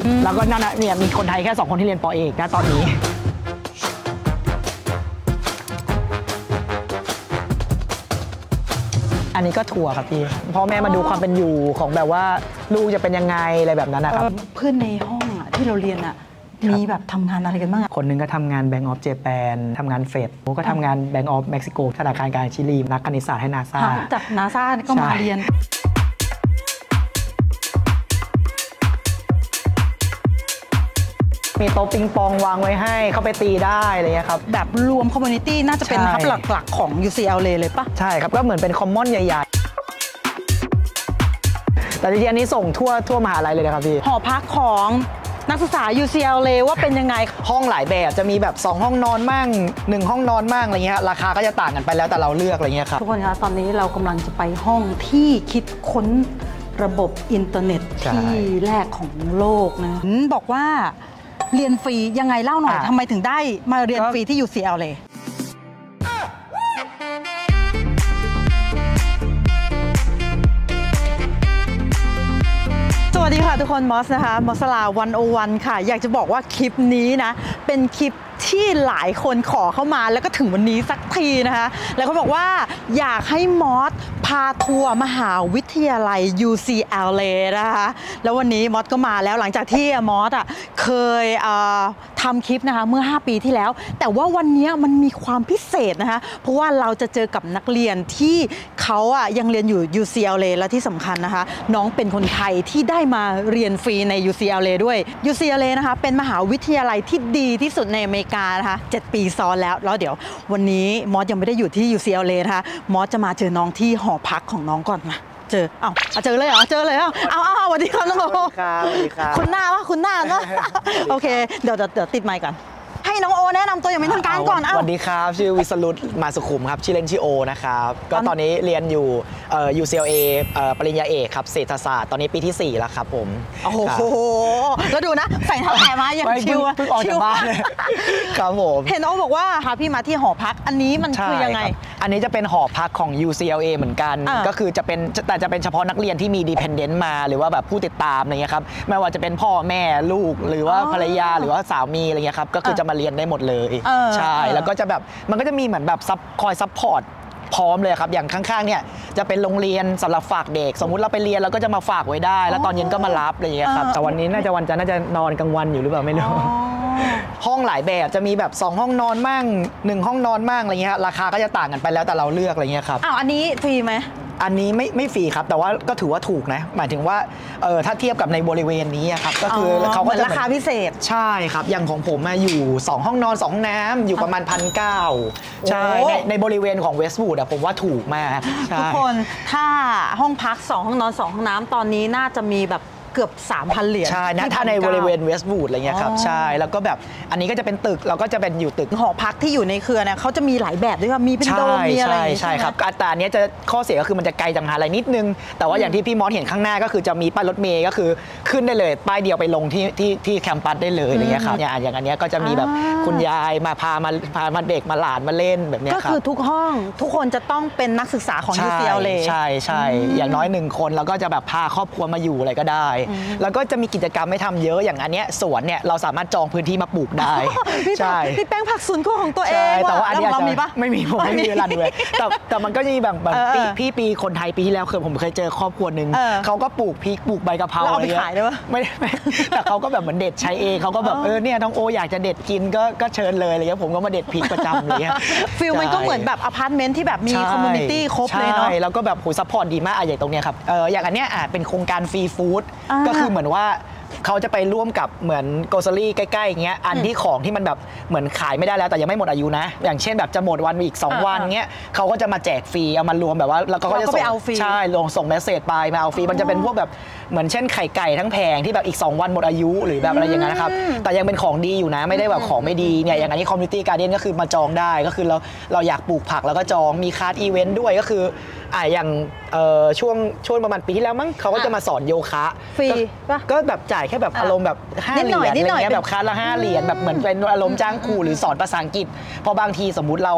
แล้วก็นั่นเนี่ยมีคนไทยแค่2 คนที่เรียนป.เอกนะตอนนี้อันนี้ก็ทัวร์ครับพี่พ่อแม่มาดูความเป็นอยู่ของแบบว่าลูกจะเป็นยังไงอะไรแบบนั้นนะครับเพื่อนในห้องที่เราเรียนมีแบบทำงานอะไรกันบ้างคนนึงก็ทำงาน Bank of Japan ทำงานเฟดก็ทำงาน Bank of Mexico ธนาคารกลางชิลีนักคณิตศาสตร์ให้นาซาจากนาซาก็มาเรียนมีโต๊ะปิงปองวางไว้ให้เข้าไปตีได้อะไรเงี้ยครับแบบรวมคอมมูนิตี้น่าจะเป็นฮับหลักๆของ UCLA เลยปะใช่ครับก็เหมือนเป็นคอมมอนใหญ่ๆแต่จริงๆอันนี้ส่งทั่วมหาลัยเลยนะครับพี่หอพักของนักศึกษา UCLA ว่าเป็นยังไงห้องหลายแบบจะมีแบบ2 ห้องนอนมั่ง1 ห้องนอนมั่งอะไรเงี้ยราคาก็จะต่างกันไปแล้วแต่เราเลือกอะไรเงี้ยครับทุกคนคะตอนนี้เรากำลังจะไปห้องที่คิดค้นระบบอินเทอร์เน็ตที่แรกของโลกนะบอกว่าเรียนฟรียังไงเล่าหน่อยทำไมถึงได้มาเรียนฟรีที่ UCLAสวัสดีค่ะทุกคนมอสนะคะมอสลา101ค่ะอยากจะบอกว่าคลิปนี้นะเป็นคลิปที่หลายคนขอเข้ามาแล้วก็ถึงวันนี้สักทีนะคะแล้วเขาบอกว่าอยากให้มอสพาทัวร์มหาวิทยาลัย UCLA นะคะแล้ววันนี้มอสก็มาแล้วหลังจากที่มอสเคยทำคลิปนะคะเมื่อ5 ปีที่แล้วแต่ว่าวันนี้มันมีความพิเศษนะคะเพราะว่าเราจะเจอกับนักเรียนที่เขายังเรียนอยู่ UCLA และที่สำคัญนะคะน้องเป็นคนไทยที่ได้มาเรียนฟรีใน UCLA ด้วย UCLA นะคะเป็นมหาวิทยาลัยที่ดีที่สุดในอเมริกานะคะ7 ปีซ้อนแล้วเดี๋ยววันนี้มอสยังไม่ได้อยู่ที่ UCLA นะคะมอสจะมาเจอน้องที่หอพักของน้องก่อนมาเจอเจอเลยเหรอเจอเลยเอาสวัสดีครับน้องโอคุณหน้าวะคุณหน้านะโอเคเดี๋ยวติดไมค์ก่อนให้น้องโอแนะนำตัวอย่างเป็นทางการก่อนสวัสดีครับชื่อวิศรุตมาสุขุมครับชื่อเล่นชื่อโอนะครับก็ตอนนี้เรียนอยู่UCLA ปริญญาเอกครับเศรษฐศาสตร์ตอนนี้ปีที่4แล้วครับผมโอ้โหแล้วดูนะใส่เท้าแตะมาอย่างชิวเพิ่งออกจากบ้านครับผมเห็นโอบอกว่าพาพี่มาที่หอพักอันนี้มันคือยังไงอันนี้จะเป็นหอพักของ UCLA เหมือนกันก็คือจะเป็นเฉพาะนักเรียนที่มี dependent มาหรือว่าแบบผู้ติดตามอะไรเงี้ยครับไม่ว่าจะเป็นพ่อแม่ลูกหรือว่าภรรยาหรือว่าสามีอะไรเงี้ยครับก็คือจะมาเรียนได้หมดเลยใช่แล้วก็จะแบบมันก็จะมีเหมือนแบบคอยซัพพอร์ตพร้อมเลยครับอย่างข้างๆเนี่ยจะเป็นโรงเรียนสำหรับฝากเด็กสมมุติเราไปเรียนเราก็จะมาฝากไว้ได้แล้วตอนเย็นก็มารับอะไรอย่างเงี้ยครับแต่วันนี้น่าจะนอนกลางวันอยู่หรือเปล่าไม่รู้ห้องหลายแบบจะมีแบบ2 ห้องนอนมั่ง1 ห้องนอนมั่งอะไรเงี้ยราคาก็จะต่างกันไปแล้วแต่เราเลือกอะไรเงี้ยครับอันนี้ฟรีไหมอันนี้ไม่ฟรีครับแต่ว่าก็ถือว่าถูกนะหมายถึงว่าถ้าเทียบกับในบริเวณนี้ครับก็คือเขาก็จะราคาพิเศษใช่ครับอย่างของผมอยู่2 ห้องนอน2 ห้องน้ำอยู่ประมาณ1,900ใช่ในบริเวณของเวสต์วูดผมว่าถูกมากทุกคนถ้าห้องพัก2 ห้องนอน2 ห้องน้ำตอนนี้น่าจะมีแบบเกือบ 3,000 เหรียญใช่นะถ้าในบริเวณเวสต์วูดอะไรเงี้ยครับใช่แล้วก็แบบอันนี้ก็จะเป็นตึกเราก็จะเป็นอยู่ตึกหอพักที่อยู่ในเครือเนี่ยเขาจะมีหลายแบบด้วยค่ะมีเป็นโดมมีอะไรใช่ครับอัตราเนี้ยจะข้อเสียก็คือมันจะไกลจากมหาลัยนิดนึงแต่ว่าอย่างที่พี่มอสเห็นข้างหน้าก็คือจะมีป้ายรถเมล์ก็คือขึ้นได้เลยป้ายเดียวไปลงที่แคมปัสได้เลยอะไรเงี้ยครับอย่างอันเนี้ยก็จะมีแบบคุณยายมาพาเด็กมาหลานมาเล่นแบบนี้ก็คือทุกห้องทุกคนจะต้องเป็นนักศึกษาของ UCLA ใช่อย่างน้อย1 คนแล้วก็จะแบบพาครอบครัวมาอยู่อะไรก็ได้แล้วก็จะมีกิจกรรมไม่ทำเยอะอย่างอันเนี้ยสวนเนี่ยเราสามารถจองพื้นที่มาปลูกได้ใช่พี่แป้งผักสวนครัวของตัวเองแต่ว่าอันนี้เรามีปะไม่มีผมไม่มีเวลาด้วยแต่มันก็มีแบบปีคนไทยปีที่แล้วผมเคยเจอครอบครัวหนึ่งเขาก็ปลูกพริกปลูกใบกะเพราเอาไปขายได้ปะไม่แต่เขาก็แบบเหมือนเด็ดใช้เองเขาก็แบบเนี่ยน้องโออยากจะเด็ดกินก็เชิญเลยอะไรเงี้ยผมก็มาเด็ดพริกประจำเลยฟิลมันก็เหมือนแบบอพาร์ตเมนต์ที่แบบมีคอมมูนิตี้ครบเลยเนาะแล้วก็แบบโหซัพพอร์ตดีมากอย่างตรงเนี้ยครับอย่างอันเนี้ยเป็นโครงการฟรีฟู้ดก็คือเหมือนว่าเขาจะไปร่วมกับเหมือนโกลเซอรี่ใกล้ๆอย่างเงี้ยอันที่ของที่มันแบบเหมือนขายไม่ได้แล้วแต่ยังไม่หมดอายุนะอย่างเช่นแบบจะหมดวันอีก2 วันเงี้ยเขาก็จะมาแจกฟรีเอามารวมแบบว่าแล้วก็จะส่งใช่ส่งเมสเซจไปมาเอาฟรีมันจะเป็นพวกแบบเหมือนเช่นไข่ไก่ทั้งแผงที่แบบอีก2 วันหมดอายุหรือแบบอะไรอย่างเงี้ยนะครับแต่ยังเป็นของดีอยู่นะไม่ได้แบบของไม่ดีเนี่ยอย่างอันนี้คอมมูนิตี้การ์เด้นก็คือมาจองได้ก็คือเราอยากปลูกผักแล้วก็จองมีคาร์ดอีเวนต์ด้วยก็คืออย่างช่วงประมาณปีที่แล้วมั้งเขาก็จะมาสอนโยคะฟรีก็แบบจ่ายแค่แบบอารมณ์แบบ5 เหรียญอะไรเงี้ยแบบคลาสละ5 เหรียญแบบเหมือนเป็นอารมณ์จ้างครูหรือสอนภาษาอังกฤษพอบางทีสมมุติเรา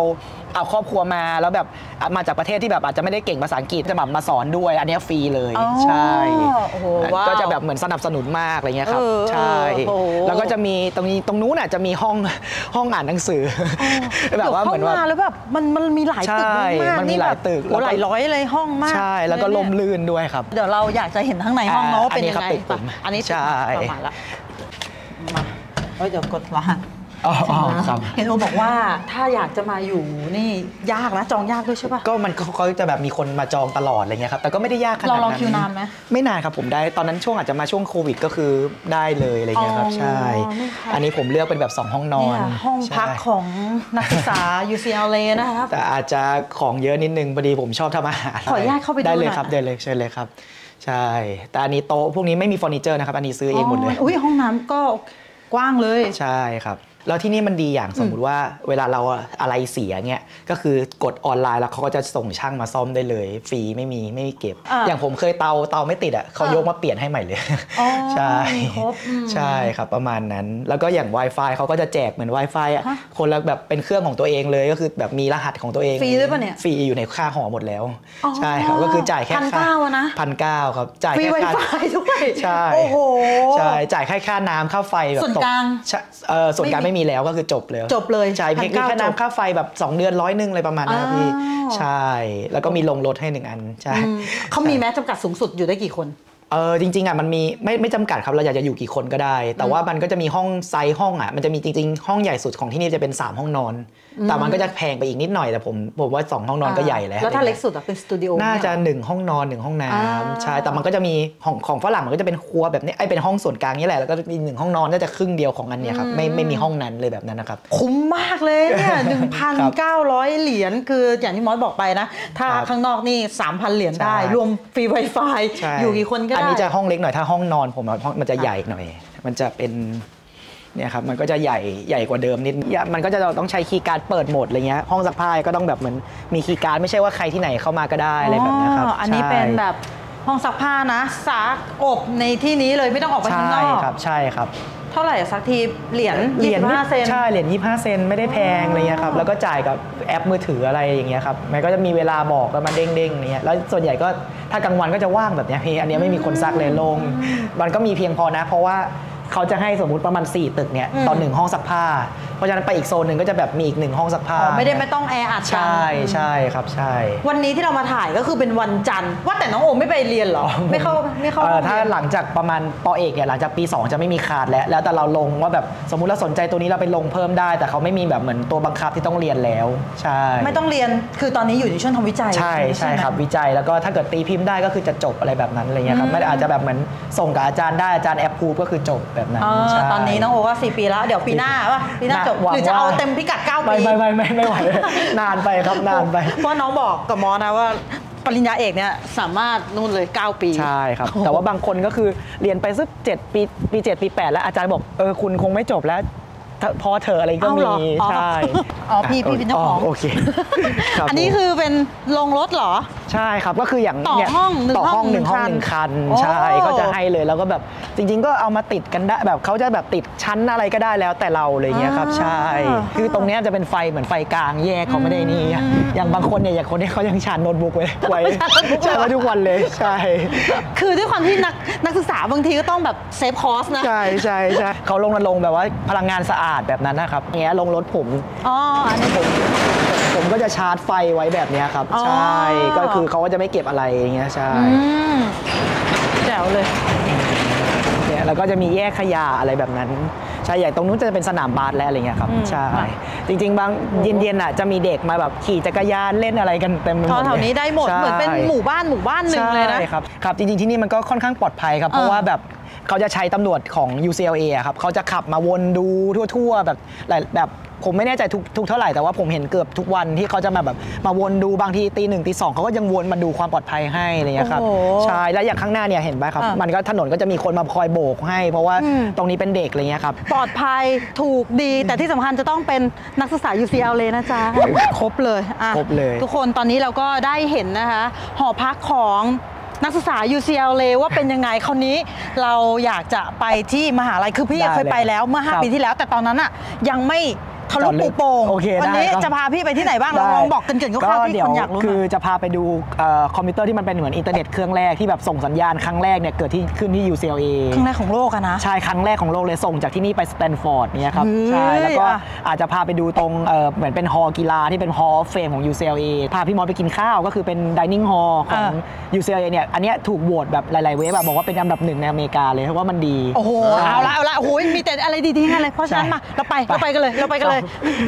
เอาครอบครัวมาแล้วแบบมาจากประเทศที่แบบอาจจะไม่ได้เก่งภาษาอังกฤษจะแบบมาสอนด้วยอันนี้ฟรีเลยใช่ก็จะแบบเหมือนสนับสนุนมากอะไรเงี้ยครับใช่แล้วก็จะมีตรงนู้นน่ะจะมีห้องอ่านหนังสือแบบว่าเหมือนว่าแล้วแบบมันมีหลายตึกมากมันมีหลายตึกหลายร้อยเลยห้องมากใช่แล้วก็ลมลื่นด้วยครับเดี๋ยวเราอยากจะเห็นข้างในห้องเนาะเป็นยังไงอันนี้ใช่ประมาณละมาเดี๋ยวกดรหัสเห็นโอบอกว่าถ้าอยากจะมาอยู่นี่ยากนะจองยากด้วยใช่ป่ะก็มันเขาจะแบบมีคนมาจองตลอดอะไรเงี้ยครับแต่ก็ไม่ได้ยากขนาดนั้นเราคิวนานไหมไม่นานครับผมได้ตอนนั้นช่วงอาจจะมาช่วงโควิดก็คือได้เลยอะไรเงี้ยครับใช่อันนี้ผมเลือกเป็นแบบ2ห้องนอนห้องพักของนักศึกษา UCLA นะครับแต่อาจจะของเยอะนิดนึงพอดีผมชอบทำอาหารขออนุญาตเข้าไปดูได้เลยครับได้เลยเชิญเลยครับใช่แต่อันนี้โต๊ะพวกนี้ไม่มีเฟอร์นิเจอร์นะครับอันนี้ซื้อเองหมดเลยอุ้ยห้องน้ำก็กว้างเลยใช่ครับแล้วที่นี่มันดีอย่างสมมุติว่าเวลาเราอะไรเสียเงี้ยก็คือกดออนไลน์แล้วเขาก็จะส่งช่างมาซ่อมได้เลยฟรีไม่มีเก็บอย่างผมเคยเตาไม่ติดอ่ะเขายกมาเปลี่ยนให้ใหม่เลยใช่ใช่ครับประมาณนั้นแล้วก็อย่าง Wi-Fi เขาก็จะแจกเหมือน Wi-Fi อ่ะคนละแบบเป็นเครื่องของตัวเองเลยก็คือแบบมีรหัสของตัวเองฟรีด้วยป่ะเนี่ยฟรีอยู่ในค่าหอหมดแล้วใช่ครับก็คือจ่ายแค่ 1,900นะ 1,900ครับจ่ายแค่ค่า Wi-Fi ด้วยใช่โอ้โหใช่จ่ายแค่ค่าน้ำค่าไฟแบบส่วนกลางส่วนกลางไม่มีแล้วก็คือจบเลยใช่เพียงแค่น้ำค่าไฟแบบ2 เดือน100อะไรประมาณนั้นครับพี่ใช่แล้วก็มีลงรถให้1อันใช่เขามีแม้จำกัดสูงสุดอยู่ได้กี่คนจริงๆอ่ะมันมีไม่จำกัดครับเราอยากจะอยู่กี่คนก็ได้แต่ว่ามันก็จะมีห้องไซส์ห้องอ่ะมันจะมีจริงๆห้องใหญ่สุดของที่นี่จะเป็น3ห้องนอนแต่มันก็จะแพงไปอีกนิดหน่อยแต่ผมว่า2ห้องนอนก็ใหญ่แล้วถ้าเล็กสุดเป็นสตูดิโอน่าจะ1ห้องนอน1ห้องน้ำใช่แต่มันก็จะมีของฝรั่งมันก็จะเป็นครัวแบบนี้เป็นห้องส่วนกลางนี่แหละแล้วก็มี1ห้องนอนน่าจะครึ่งเดียวของอันเนี้ยครับไม่มีห้องนั้นเลยแบบนั้นนะครับคุ้มมากเลยเนี่ย 1,900 เหรียญคืออย่างที่มอสบอกไปนะถ้าข้างนอกนี่ 3,000 เหรียญได้รวมฟรี Wi-Fi อยู่กี่คนก็ได้อันนี้จะห้องเล็กหน่อยถ้าห้องนอนผมมันจะใหญ่หน่อยมันจะเป็นเนี่ยครับมันก็จะใหญ่กว่าเดิมนิดมันก็จะต้องใช้คีย์การ์ดเปิดโหมดอะไรเงี้ยห้องซักผ้าก็ต้องแบบเหมือนมีคีย์การ์ดไม่ใช่ว่าใครที่ไหนเข้ามาก็ได้อะไรแบบนี้ครับอันนี้เป็นแบบห้องซักผ้านะซักอบในที่นี้เลยไม่ต้องออกไปข้างนอกใช่ครับเท่าไหร่ซักทีเหรียญ25 เซนใช่เหรียญ25 เซนไม่ได้แพงอะไรเงี้ยครับแล้วก็จ่ายกับแอปมือถืออะไรอย่างเงี้ยครับมันก็จะมีเวลาบอกแล้วมันเด้งๆเนี้ยแล้วส่วนใหญ่ก็ถ้ากลางวันก็จะว่างแบบนี้พี่อันนี้ไม่มีคนซักเลยโล่งมันก็มีเพียงพอนะเพราะว่าเขาจะให้สมมุติประมาณ4ตึกเนี่ยตอน1ห้องซักผ้าเพราะฉะนั้นไปอีกโซนหนึ่งก็จะแบบมีอีก1ห้องซักผ้าไม่ต้องแออัดใช่ครับใช่วันนี้ที่เรามาถ่ายก็คือเป็นวันจันทร์ว่าแต่น้องโอมไม่ไปเรียนหรอไม่เข้าถ้าหลังจากประมาณป.เอกเนี่ยหลังจากปี2จะไม่มีคาดแล้วแต่เราลงว่าแบบสมมุติเราสนใจตัวนี้เราไปลงเพิ่มได้แต่เขาไม่มีแบบเหมือนตัวบังคับที่ต้องเรียนแล้วใช่ไม่ต้องเรียนคือตอนนี้อยู่ในช่วงทำวิจัยใช่ครับวิจัยแล้วก็ถ้าเกิดตีพิมพ์ได้ก็คือจะจบอะไรแบบนั้นอะไรเงี้ยครับไม่อาจจะแบบเหมือนส่งกับอาจารย์ได้อาจารย์แอปพูฟก็คือจบแบบนั้นตอนนี้น้องโอก็4 ปีแล้วเดี๋ยวปีหน้าจบหรือจะเอาเต็มพิกัด9 ปีไม่ไหวนานไปครับนานไปเพราะน้องบอกกับมอนะว่าปริญญาเอกเนี่ยสามารถนู่นเลย9 ปีใช่ครับแต่ว่าบางคนก็คือเรียนไปสัก7 ปี7 ปี 8แล้วอาจารย์บอกคุณคงไม่จบแล้วพอเธออะไรก็มีใช่พี่เป็นเจ้าของโอเคอันนี้คือเป็นลงรถเหรอใช่ครับก็คืออย่างต่อห้อง 1 คันใช่ก็จะให้เลยแล้วก็แบบจริงๆก็เอามาติดกันได้แบบเขาจะแบบติดชั้นอะไรก็ได้แล้วแต่เราอะไรเงี้ยครับใช่คือตรงนี้จะเป็นไฟเหมือนไฟกลางแยกเขาไม่ได้นี่อย่างบางคนเนี่ยอย่างคนนี้เขายังชาร์จโน้ตบุ๊กไว้ใช้ทุกวันเลยใช่คือด้วยความที่นักศึกษาบางทีก็ต้องแบบเซฟคอสนะใช่เขาลงแบบว่าพลังงานสะอาดแบบนั้นนะครับเงี้ยลงรถผมอันนี้ผมก็จะชาร์จไฟไว้แบบนี้ครับใช่ก็คือเขาก็จะไม่เก็บอะไรอย่างเงี้ยใช่แจ๋วเลยเนี่ยแล้วก็จะมีแยกขยะอะไรแบบนั้นใช่อย่างตรงนู้นจะเป็นสนามบาสและอะไรเงี้ยครับใช่จริงๆบางเย็นๆอ่ะจะมีเด็กมาแบบขี่จักรยานเล่นอะไรกันเต็มไปหมดแถวนี้ได้หมดเหมือนเป็นหมู่บ้านหนึ่งเลยนะใช่ครับจริงๆที่นี่มันก็ค่อนข้างปลอดภัยครับเพราะว่าแบบเขาจะใช้ตำรวจของ UCLA ครับเขาจะขับมาวนดูทั่วๆแบบผมไม่แน่ใจทุกเท่าไหร่แต่ว่าผมเห็นเกือบทุกวันที่เขาจะมาวนดูบางทีตี 1 ตี 2เขาก็ยังวนมาดูความปลอดภัยให้อะไรเงี้ยครับใช่แล้วอย่างข้างหน้าเนี่ยเห็นไหมครับมันก็ถนนก็จะมีคนมาคอยโบกให้เพราะว่าตรงนี้เป็นเด็กอะไรเงี้ยครับปลอดภัยถูกดีแต่ที่สำคัญจะต้องเป็นนักศึกษา UCLA นะจ๊ะครบเลยทุกคนตอนนี้เราก็ได้เห็นนะคะหอพักของนักศึกษา UCLA ว่าเป็นยังไงคราวนี้เราอยากจะไปที่มหาลัยคือพี่เคยไปแล้วเมื่อ5 ปีที่แล้วแต่ตอนนั้นอ่ะยังไม่ทะลุปูโป่งโอเควันนี้ได้ครับจะพาพี่ไปที่ไหนบ้างลองบอกเกรินๆคร่าวๆที่คนอยากรู้คือจะพาไปดูคอมพิวเตอร์ที่มันเป็นเหมือนอินเทอร์เน็ตเครื่องแรกที่แบบส่งสัญญาณครั้งแรกเนี่ยเกิดที่ขึ้นที่ UCLA ครั้งแรกของโลกอะนะใช่ครั้งแรกของโลกเลยส่งจากที่นี่ไปสแตนฟอร์ดเนี่ยครับใช่แล้วก็อาจจะพาไปดูตรงเหมือนเป็นฮอลล์กีฬาที่เป็นฮอลล์เฟมของ UCLA พาพี่มอสไปกินข้าวก็คือเป็น dining hall ของ UCLA เนี่ยอันเนี้ยถูกโหวตแบบหลายๆเว็บบอกว่าเป็นอันดับ 1ในอเมริกาเลยเพราะว่ามันดีโอ้โหเอาละโอ้โหมีแต่อะไรดีๆนั่นเลยเพราะฉะนั้นมาเราไปกันเลย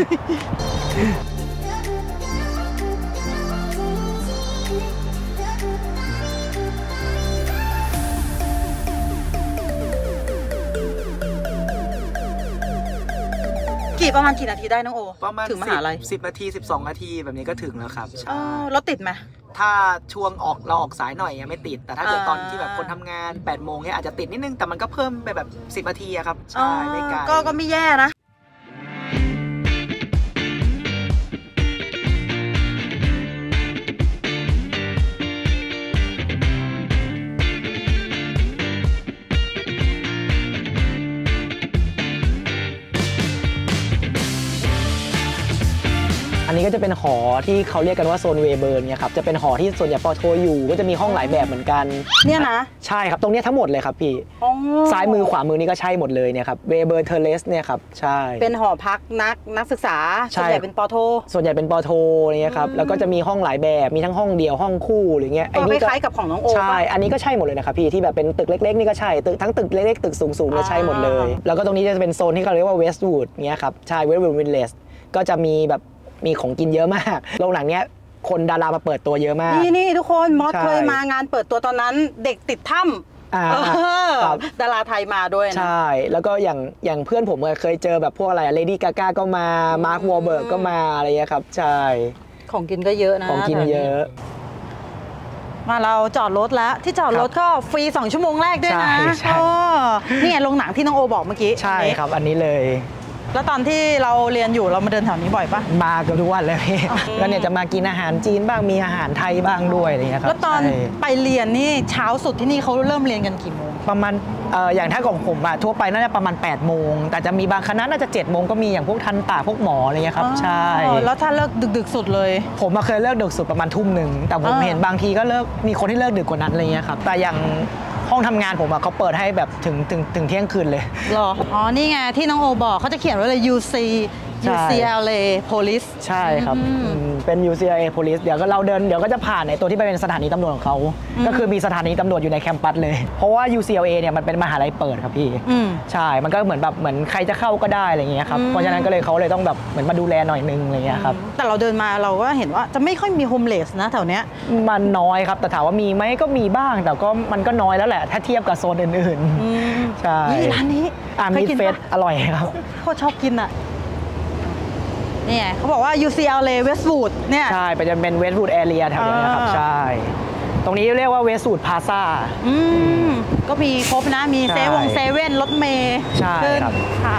ประมาณกี่นาทีได้น้องโอประมาณถึงมหาลัย 10 นาที 12 นาทีแบบนี้ก็ถึงแล้วครับรถติดไหมถ้าช่วงเราออกสายหน่อยยังไม่ติดแต่ถ้าเกิดตอนที่แบบคนทำงาน8 โมงเนี่ยอาจจะติดนิดนึงแต่มันก็เพิ่มไปแบบ10 นาทีอะครับใช่ไม่ไกลก็ไม่แย่นะอันนี้ก็จะเป็นหอที่เขาเรียกกันว่าโซนเวเบิร์นเนี่ยครับจะเป็นหอที่ส่วนใหญ่ปอโทอยู่ก็จะมีห้องหลายแบบเหมือนกันเนี่ยนะใช่ครับตรงนี้ทั้งหมดเลยครับพี่ซ้ายมือขวามือนี่ก็ใช่หมดเลยเนี่ยครับเวเบิร์นเทเลสเนี่ยครับใช่เป็นหอพักนักศึกษาส่วนใหญ่เป็นปอโทส่วนใหญ่เป็นปอโทเนี่ยครับแล้วก็จะมีห้องหลายแบบมีทั้งห้องเดียวห้องคู่อะไรเงี้ยไอ้นี่คล้ายกับของน้องโอใช่อันนี้ก็ใช่หมดเลยนะครับพี่ที่แบบเป็นตึกเล็กๆนี่ก็ใช่ทั้งตึกเล็กๆตึกสูงๆก็ใช่หมดเลยแล้วก็ตรงนี้จะเป็นโซนที่เขาเรียกว่าเวสต์วูดเนี่ยครับใช่เวสต์วูดวิลเลจก็จะมีแบบมีของกินเยอะมากโรงหนังเนี้ยคนดารามาเปิดตัวเยอะมากนี่ทุกคนมอสเคยมางานเปิดตัวตอนนั้นเด็กติดถ้ำดาราไทยมาด้วยนะใช่แล้วก็อย่างเพื่อนผมเคยเจอแบบพวกอะไรเลดี้กาก้าก็มามาร์ควอลเบิร์กก็มาอะไรเงี้ยครับใช่ของกินก็เยอะนะของกินเยอะมาเราจอดรถแล้วที่จอดรถก็ฟรี2 ชั่วโมงแรกด้วยนะนี่ไงโรงหนังที่น้องโอบอกเมื่อกี้ใช่ครับอันนี้เลยแล้วตอนที่เราเรียนอยู่เรามาเดินแถวนี้บ่อยปะมาเกือบทุกวันเลยแล้วเนี่ยจะมากินอาหารจีนบ้างมีอาหารไทยบ้างด้วยอะไรเงี้ยครับแล้วตอนไปเรียนนี่เช้าสุดที่นี่เขาเริ่มเรียนกันกี่โมงประมาณอย่างถ้าของผมทั่วไปน่าจะประมาณ8 โมงแต่จะมีบางคณะน่าจะ7 โมงก็มีอย่างพวกทันตาพวกหมออะไรเงี้ยครับใช่แล้วถ้าเลิกดึกสุดเลยผมเคยเลิกดึกสุดประมาณ1 ทุ่มแต่ผมเห็นบางทีก็เลิกมีคนที่เลิกดึกกว่านั้นอะไรเงี้ยครับแต่อย่างห้องทำงานผมเขาเปิดให้แบบถึงเที่ยงคืนเลยหรออ๋อนี่ไงที่น้องโอบอกเขาจะเขียนไว้เลย UCLA Police ใช่ครับเป็น UCLA Police เดี๋ยวก็จะผ่านในตัวที่เป็นสถานีตำรวจของเขาก็คือมีสถานีตำรวจอยู่ในแคมปัสเลยเพราะว่า UCLA เนี่ยมันเป็นมหาลัยเปิดครับพี่ใช่มันก็เหมือนใครจะเข้าก็ได้อะไรเงี้ยครับเพราะฉะนั้นเขาเลยต้องแบบเหมือนมาดูแลหน่อยนึงอะไรเงี้ยครับแต่เราเดินมาเราก็เห็นว่าจะไม่ค่อยมีโฮมเลสนะแถวเนี้ยมันน้อยครับแต่ถามว่ามีไหมก็มีบ้างแต่ก็มันก็น้อยแล้วแหละถ้าเทียบกับโซนอื่นๆใช่ร้านนี้มีเฟสอร่อยครับโคตรชอบกินอ่ะเนี่ยเขาบอกว่า UCLA Westwood เนี่ยใช่ไปจะเป็น Westwood Area แถวนี้นะครับใช่ตรงนี้เรียกว่า Westwood Plaza ก็มีครบนะมีเซเว่นรถเมล์ใช่ครับ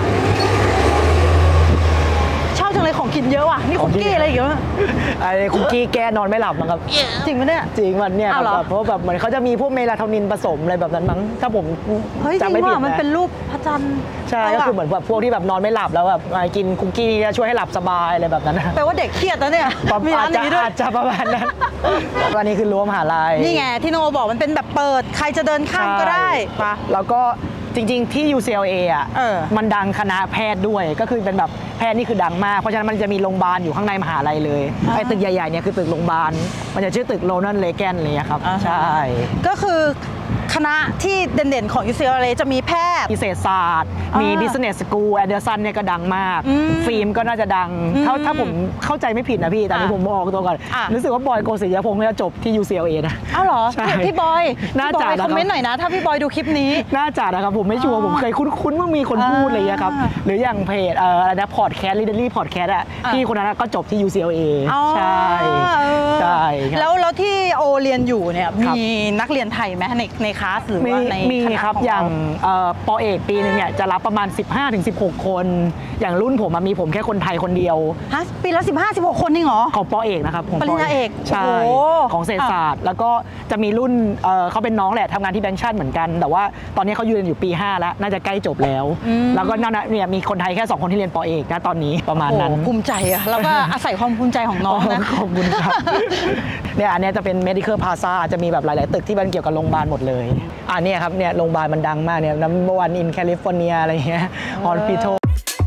ชอบจังเลยของกินเยอะว่ะนี่คุกกี้อะไรอีกแล้วไอ้คุกกี้แกนอนไม่หลับนะครับจริงไหมเนี่ยจริงมันเนี่ยเพราะแบบเหมือนเขาจะมีพวกเมลาโทนินผสมอะไรแบบนั้นมั้งถ้าผมจำไม่ผิดนะมันเป็นรูปพระจันทร์ใช่ก็คือเหมือนแบบพวกที่แบบนอนไม่หลับแล้วแบบกินคุกกี้จะช่วยให้หลับสบายอะไรแบบนั้นแปลว่าเด็กเครียดนะเนี่ยมีร้านนี้ด้วยอาจจะประมาณนั้นวันนี้คือรั้วมหาลัยนี่ไงที่โนบอกมันเป็นแบบเปิดใครจะเดินข้ามก็ได้ปะแล้วก็จริงๆที่ UCLA มันดังคณะแพทย์ด้วยก็คือเป็นแบบแพทย์นี่คือดังมากเพราะฉะนั้นมันจะมีโรงพยาบาลอยู่ข้างในมหาลัยเลยไอ้ตึกใหญ่ๆเนี่ยคือตึกโรงพยาบาลมันจะชื่อตึกโรนัลด์เรแกนอะไรครับใช่ก็คือคณะที่เด่นๆของ UCLA จะมีแพทย์เศรษฐศาสตร์มี Business School แอนเดอร์สันเนี่ยก็ดังมากฟิล์มก็น่าจะดังถ้าผมเข้าใจไม่ผิดนะพี่แต่ผมบอกตัวก่อนรู้สึกว่าบอยโกศิยพงศ์จะจบที่ UCLA นะอ้าวเหรอพี่บอยน่าจะคอมเมนต์หน่อยนะถ้าพี่บอยดูคลิปนี้น่าจะนะครับผมไม่ชัวร์ผมเคยคุ้นว่ามีคนพูดอะไรครับหรืออย่างเพจอะไรนะพอดแคสต์ลิเดอรี่พอดแคสต์พี่คนนั้นก็จบที่ UCLA ใช่แล้วที่โอเรียนอยู่เนี่ยมีนักเรียนไทยไหมในคลาสหรือว่าในมีคณะครับของอย่างเราปอเอกปีหนึงเนี่ยจะรับประมาณ 15-16 คน อย่างรุ่นผมมีผมแค่คนไทยคนเดียวฮะปีละ15-16 คนนี่เหรอของปอเอกนะครับของปริญญาเอกใช่โอ้โหของเศรษฐศาสตร์แล้วก็จะมีรุ่นเขาเป็นน้องแหละทำงานที่แบงก์ชาติเหมือนกัน แต่ว่าตอนนี้เขาอยู่ปี 5 แล้วน่าจะใกล้จบแล้ว แล้วก็นั่นเนี่ยมีคนไทยแค่ 2 คนที่เรียนปอเอกนะตอนนี้ประมาณนั้นโอ้ภูมิใจอะแล้วก็อาศัยความภูมิใจของน้องนะขอบคุณครับ เนี่ยอันเนี้ยจะเป็น medical plaza จะมีแบบหลาย ๆ ตึกที่มันเกี่ยวกับโรงพยาบาลหมดเลยเนี่ยครับเนี่ยโรงพยาบาลมันดังมากเนี่ย number one in California อะไรเงี้ย hospital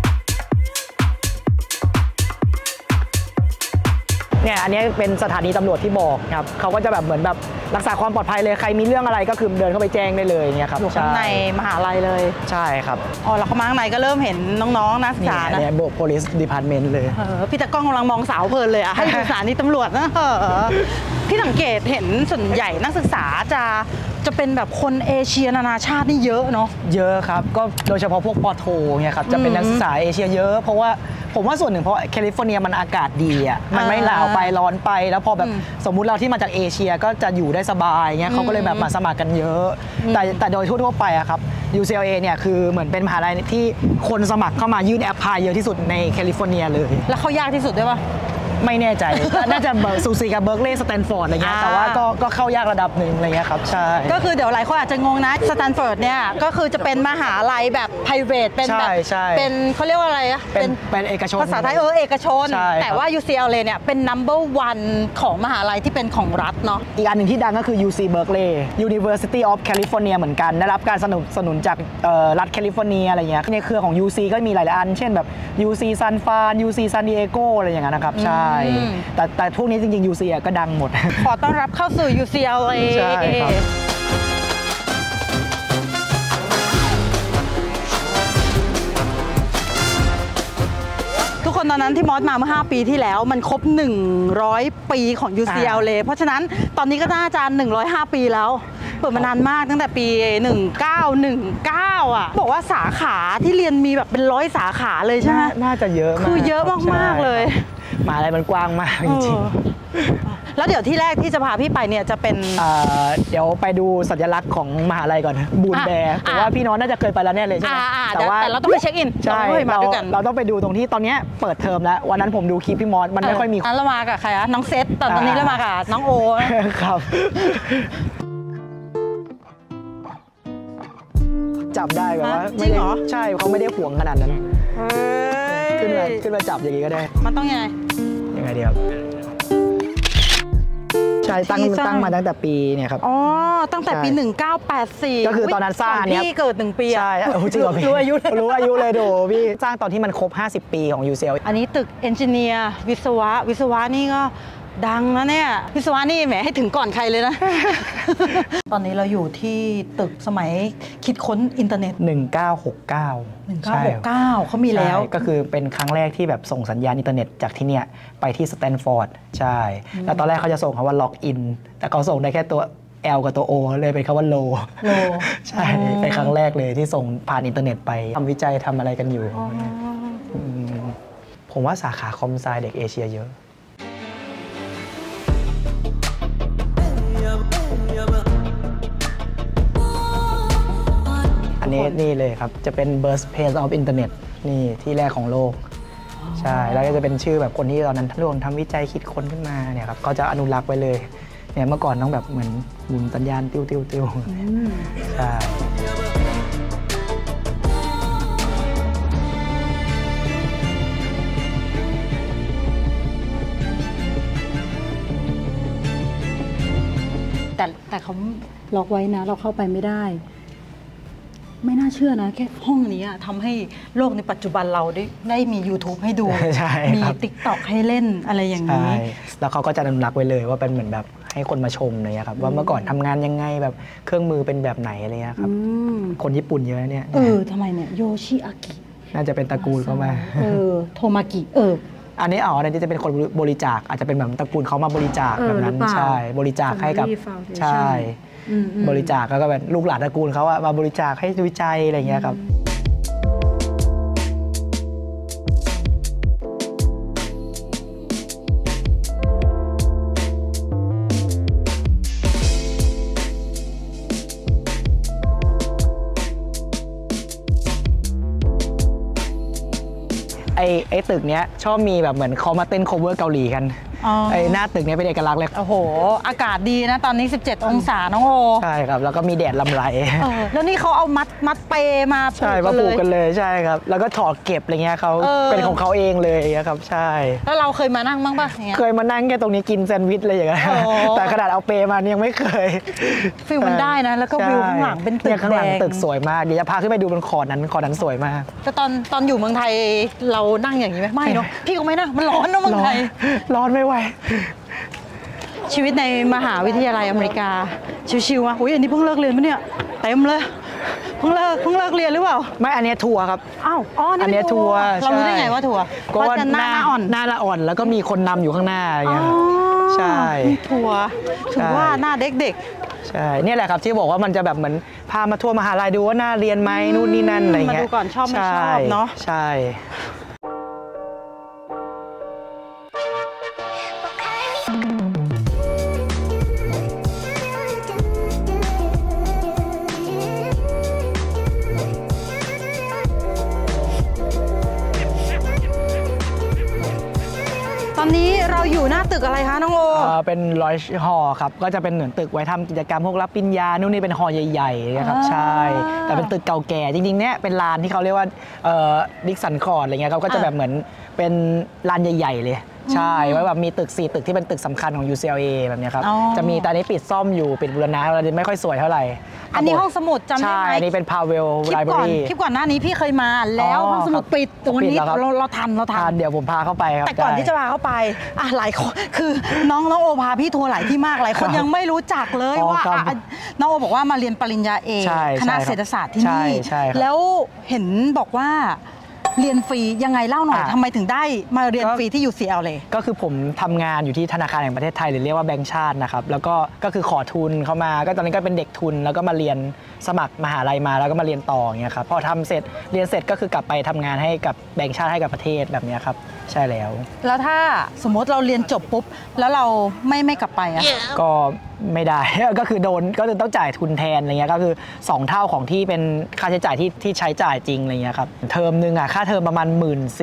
เนี่ยอันนี้เป็นสถานีตำรวจที่บอกครับเขาก็จะแบบเหมือนแบบรักษาความปลอดภัยเลยใครมีเรื่องอะไรก็คือเดินเข้าไปแจ้งได้เลยเนี่ยครับอยู่ข้างในมหาลัยเลยใช่ครับอ๋อแล้วเข้ามาข้างในก็เริ่มเห็นน้องๆนักศึกษานะเนี่ย police department เลยพี่ตะกล้องกำลังมองสาวเพลินเลยอะให้ดูสถานีตำรวจนะพี่สังเกตเห็นส่วนใหญ่นักศึกษาจะเป็นแบบคนเอเชียนานาชาตินี่เยอะเนาะเยอะครับก็โดยเฉพาะพวกปอโทเนี่ยครับจะเป็นนักศึกษาเอเชียเยอะเพราะว่าผมว่าส่วนหนึ่งเพราะแคลิฟอร์เนียมันอากาศดีอ่ะมันไม่หนาวไปร้อนไปแล้วพอแบบสมมุติเราที่มาจากเอเชียก็จะอยู่ได้สบายเงี้ยเขาก็เลยแบบมาสมัครกันเยอะ แต่โดยทั่วๆไปอะครับ UCLA เนี่ยคือเหมือนเป็นมหาลัยที่คนสมัครเข้ามายื่นแอปพลายเยอะที่สุดในแคลิฟอร์เนียเลยแล้วเขายากที่สุดด้วยปะไม่แน่ใจ น่าจะซูซีกับเบิร์กลีย์สแตนฟอร์ดอะไรเงี้ยแต่ว่าก็เข้ายากระดับหนึ่งอะไรเงี้ยครับใช่ก็คือเดี๋ยวหลายคนอาจจะงงนะสแตนฟอร์ดเนี่ยก็คือจะเป็นมหาลัยแบบ private เป็นแบบเป็นเขาเรียกว่าอะไรอะเป็นเอกชนภาษาไทยเอกชนแต่ว่า UCLA เนี่ยเป็น number one ของมหาลัยที่เป็นของรัฐเนาะอีกอันหนึ่งที่ดังก็คือ UC Berkeley University of California เหมือนกันได้รับการสนับสนุนจากรัฐแคลิฟอร์เนียอะไรเงี้ยในเครือของ UC ก็มีหลายๆอันเช่นแบบ UC San Fran UC San Diego อะไรอย่างเงี้ยนะครับใช่แต่พวกนี้จริงๆ UC ก็ดังหมดขอต้อนรับเข้าสู่ UCLA ใช่ครับทุกคนตอนนั้นที่มอสมาเมื่อ5 ปีที่แล้วมันครบ100 ปีของ UCLA เพราะฉะนั้นตอนนี้ก็น่าจะ105 ปีแล้วเปิดมานานมากตั้งแต่ปี 1919อ่ะบอกว่าสาขาที่เรียนมีแบบเป็น100 สาขาเลยใช่ไหมน่าจะเยอะมากคือเยอะมากๆเลยมหาลัยมันกว้างมากจริงๆแล้วเดี๋ยวที่แรกที่จะพาพี่ไปเนี่ยจะเป็นเดี๋ยวไปดูสัญลักษณ์ของมหาลัยก่อนบูนแบร์แต่ว่าพี่น้องน่าจะเคยไปแล้วแน่เลยใช่ไหมแต่เราต้องไปเช็คอินใช่เราต้องไปดูตรงที่ตอนนี้เปิดเทอมแล้ววันนั้นผมดูคลิปพี่มอสมันไม่ค่อยมีเรามากับใครอะน้องเซตตอนนี้เรามากับน้องโอครับจับได้แบบว่าจริงเหรอใช่เขาไม่ได้ห่วงขนาดนั้นขึ้นมาจับอย่างนี้ก็ได้มันต้องยังไงดีครับใช่ตั้งมาตั้งแต่ปีเนี่ยครับอ๋อตั้งแต่ปี1984 ก็คือตอนนั้นสร้างเนี่ยพี่เกิด1 ปีใช่จริงเหรอพี่รู้อายุเลยโดพี่สร้างตอนที่มันครบ50 ปีของ UCLA อันนี้ตึกเอนจิเนียร์วิศวะนี่ก็ดังนะเนี่ยวิศวะนี่แหมให้ถึงก่อนใครเลยนะ ตอนนี้เราอยู่ที่ตึกสมัยคิดค้นอินเทอร์เน็ต 1969 เขามีแล้วก็คือเป็นครั้งแรกที่แบบส่งสัญญาณอินเทอร์เน็ตจากที่เนี่ยไปที่สแตนฟอร์ดใช่แล้วตอนแรกเขาจะส่งคำว่าล็อกอินแต่เขาส่งได้แค่ตัว L กับตัว O เลยเป็นคำว่า low ใช่เป็นครั้งแรกเลยที่ส่งผ่านอินเทอร์เน็ตไปทำวิจัยทำอะไรกันอยู่ผมว่าสาขาคอมไซเด็กเอเชียเยอะอันนี้นี่เลยครับจะเป็น birthplace of internet นี่ที่แรกของโลกใช่แล้วก็จะเป็นชื่อแบบคนที่ตอนนั้นทำวิจัยคิดค้นขึ้นมาเนี่ยครับก็จะอนุรักษ์ไว้เลยเนี่ยเมื่อก่อนต้องแบบเหมือนหมุนสัญญาณติ้วใช่แต่เขาล็อกไว้นะเราเข้าไปไม่ได้ไม่น่าเชื่อนะแค่ห้องนี้ทำให้โลกในปัจจุบันเราได้มี YouTube ให้ดูมี TikTok ให้เล่นอะไรอย่างนี้แล้วเขาก็จะอนุรักษ์ไว้เลยว่าเป็นเหมือนแบบให้คนมาชมอะไรเงี้ยครับว่าเมื่อก่อนทำงานยังไงแบบเครื่องมือเป็นแบบไหนอะไรเงี้ยครับคนญี่ปุ่นเยอะเนี่ยทำไมเนี่ยโยชิอากิน่าจะเป็นตระกูลเขามาโทมากิอันนี้อันนี้จะเป็นคนบริจาคอาจจะเป็นแบบตระกูลเขามาบริจาคแบบนั้นใช่บริจาคให้กับใช่บริจาคแล้วก็แบบลูกหลานตระกูลเขามาบริจาคให้วิจัยอะไรเงี้ยครับไอ้ตึกเนี้ยชอบมีแบบเหมือนเขามาเต้น cover เกาหลีกันไอ้หน้าตึกเนี้ยเป็นเอกลักษณ์เลยโอ้โหอากาศดีนะตอนนี้17 องศาน้องโอใช่ครับแล้วก็มีแดดลำไรแล้วนี่เขาเอามัดเปมาใช่มาปลูกกันเลยใช่ครับแล้วก็ถอดเก็บอะไรเงี้ยเขาเป็นของเขาเองเลยครับใช่แล้วเราเคยมานั่งบ้างป่ะเคยมานั่งแค่ตรงนี้กินแซนด์วิชอะไรอย่างเงี้ยแต่ขนาดเอาเปมายังไม่เคยฟิลมันได้นะแล้วก็วิวข้างหลังเป็นตึกข้างหลังตึกสวยมากเดี๋ยวจะพาขึ้นไปดูบนขอนั้นสวยมากแต่ตอนอยู่เมืองไทยเรานั่งอย่างนี้ไหมไม่เนาะพี่ก็ไม่นั่งมันร้อนเนาะเมืองไทยร้อนไม่ไหวชีวิตในมหาวิทยาลัยอเมริกาชิวๆอ่ะอุ้ยอันนี้เพิ่งเลิกเรียนปะเนี่ยเต็มเลยเพิ่งเลิกเรียนหรือเปล่าไม่อันนี้ทัวร์ครับอ้าวอันนี้ทัวร์เรารู้ได้ไงว่าทัวร์ก็ว่าหน้าละอ่อนแล้วก็มีคนนำอยู่ข้างหน้าอย่างเงี้ยใช่ทัวร์ถือว่าหน้าเด็กใช่เนี่ยแหละครับที่บอกว่ามันจะแบบเหมือนพามาทัวร์มหาลัยดูว่าน่าเรียนไหมนู่นนี่นั่นอะไรเงี้ยมาดูก่อนชอบไม่ชอบเนาะใช่ตอนนี้เราอยู่หน้าตึกอะไรคะน้องโอเป็นร้อยหอครับก็จะเป็นเหมือนตึกไว้ทำกิจกรรมพวกรับปริญญานู่นนี่เป็นหอใหญ่ๆนะครับใช่แต่เป็นตึกเก่าแก่จริงๆเนี่ยเป็นลานที่เขาเรียกว่าดิกสันคอร์ดอะไรเงี้ยเขาก็จะแบบเหมือนเป็นลานใหญ่ๆเลยใช่ไว้แบบมีตึก4ตึกที่เป็นตึกสำคัญของ UCLA แบบนี้ครับจะมีตอนนี้ปิดซ่อมอยู่ปิดบูรณะเราไม่ค่อยสวยเท่าไหร่อันนี้ห้องสมุดจำได้ไหมใช่อันนี้เป็น Powell Library คลิปก่อนหน้านี้พี่เคยมาแล้วห้องสมุดปิดตรงนี้เราทันเดี๋ยวผมพาเข้าไปครับแต่ก่อนที่จะพาเข้าไปหลายคนคือน้องโอพาพี่ทัวร์หลายที่มากหลายคนยังไม่รู้จักเลยว่าน้องโอบอกว่ามาเรียนปริญญาเอกคณะเศรษฐศาสตร์ที่นี่แล้วเห็นบอกว่าเรียนฟรียังไงเล่าหน่อยทำไมถึงได้มาเรียนฟรีที่ UCL เลยก็คือผมทำงานอยู่ที่ธนาคารแห่งประเทศไทยหรือเรียกว่าแบงก์ชาตินะครับแล้วก็คือขอทุนเข้ามาก็ตอนนี้ก็เป็นเด็กทุนแล้วก็มาเรียนสมัครมหาลัยมาแล้วก็มาเรียนต่ออย่างเงี้ยครับพอทำเสร็จเรียนเสร็จก็คือกลับไปทำงานให้กับแบงก์ชาติให้กับประเทศแบบนี้ครับใช่แล้วถ้าสมมติเราเรียนจบปุ๊บแล้วเราไม่กลับไปอ่ะก็ไม่ได้ ก็คือก็ต้องจ่ายทุนแทนอะไรเงี้ยก็คือ2 เท่าของที่เป็นค่าใช้จ่ายที่ใช้จ่ายจริงอะไรเงี้ยครับเทอมนึงค่าเทอมประมาณ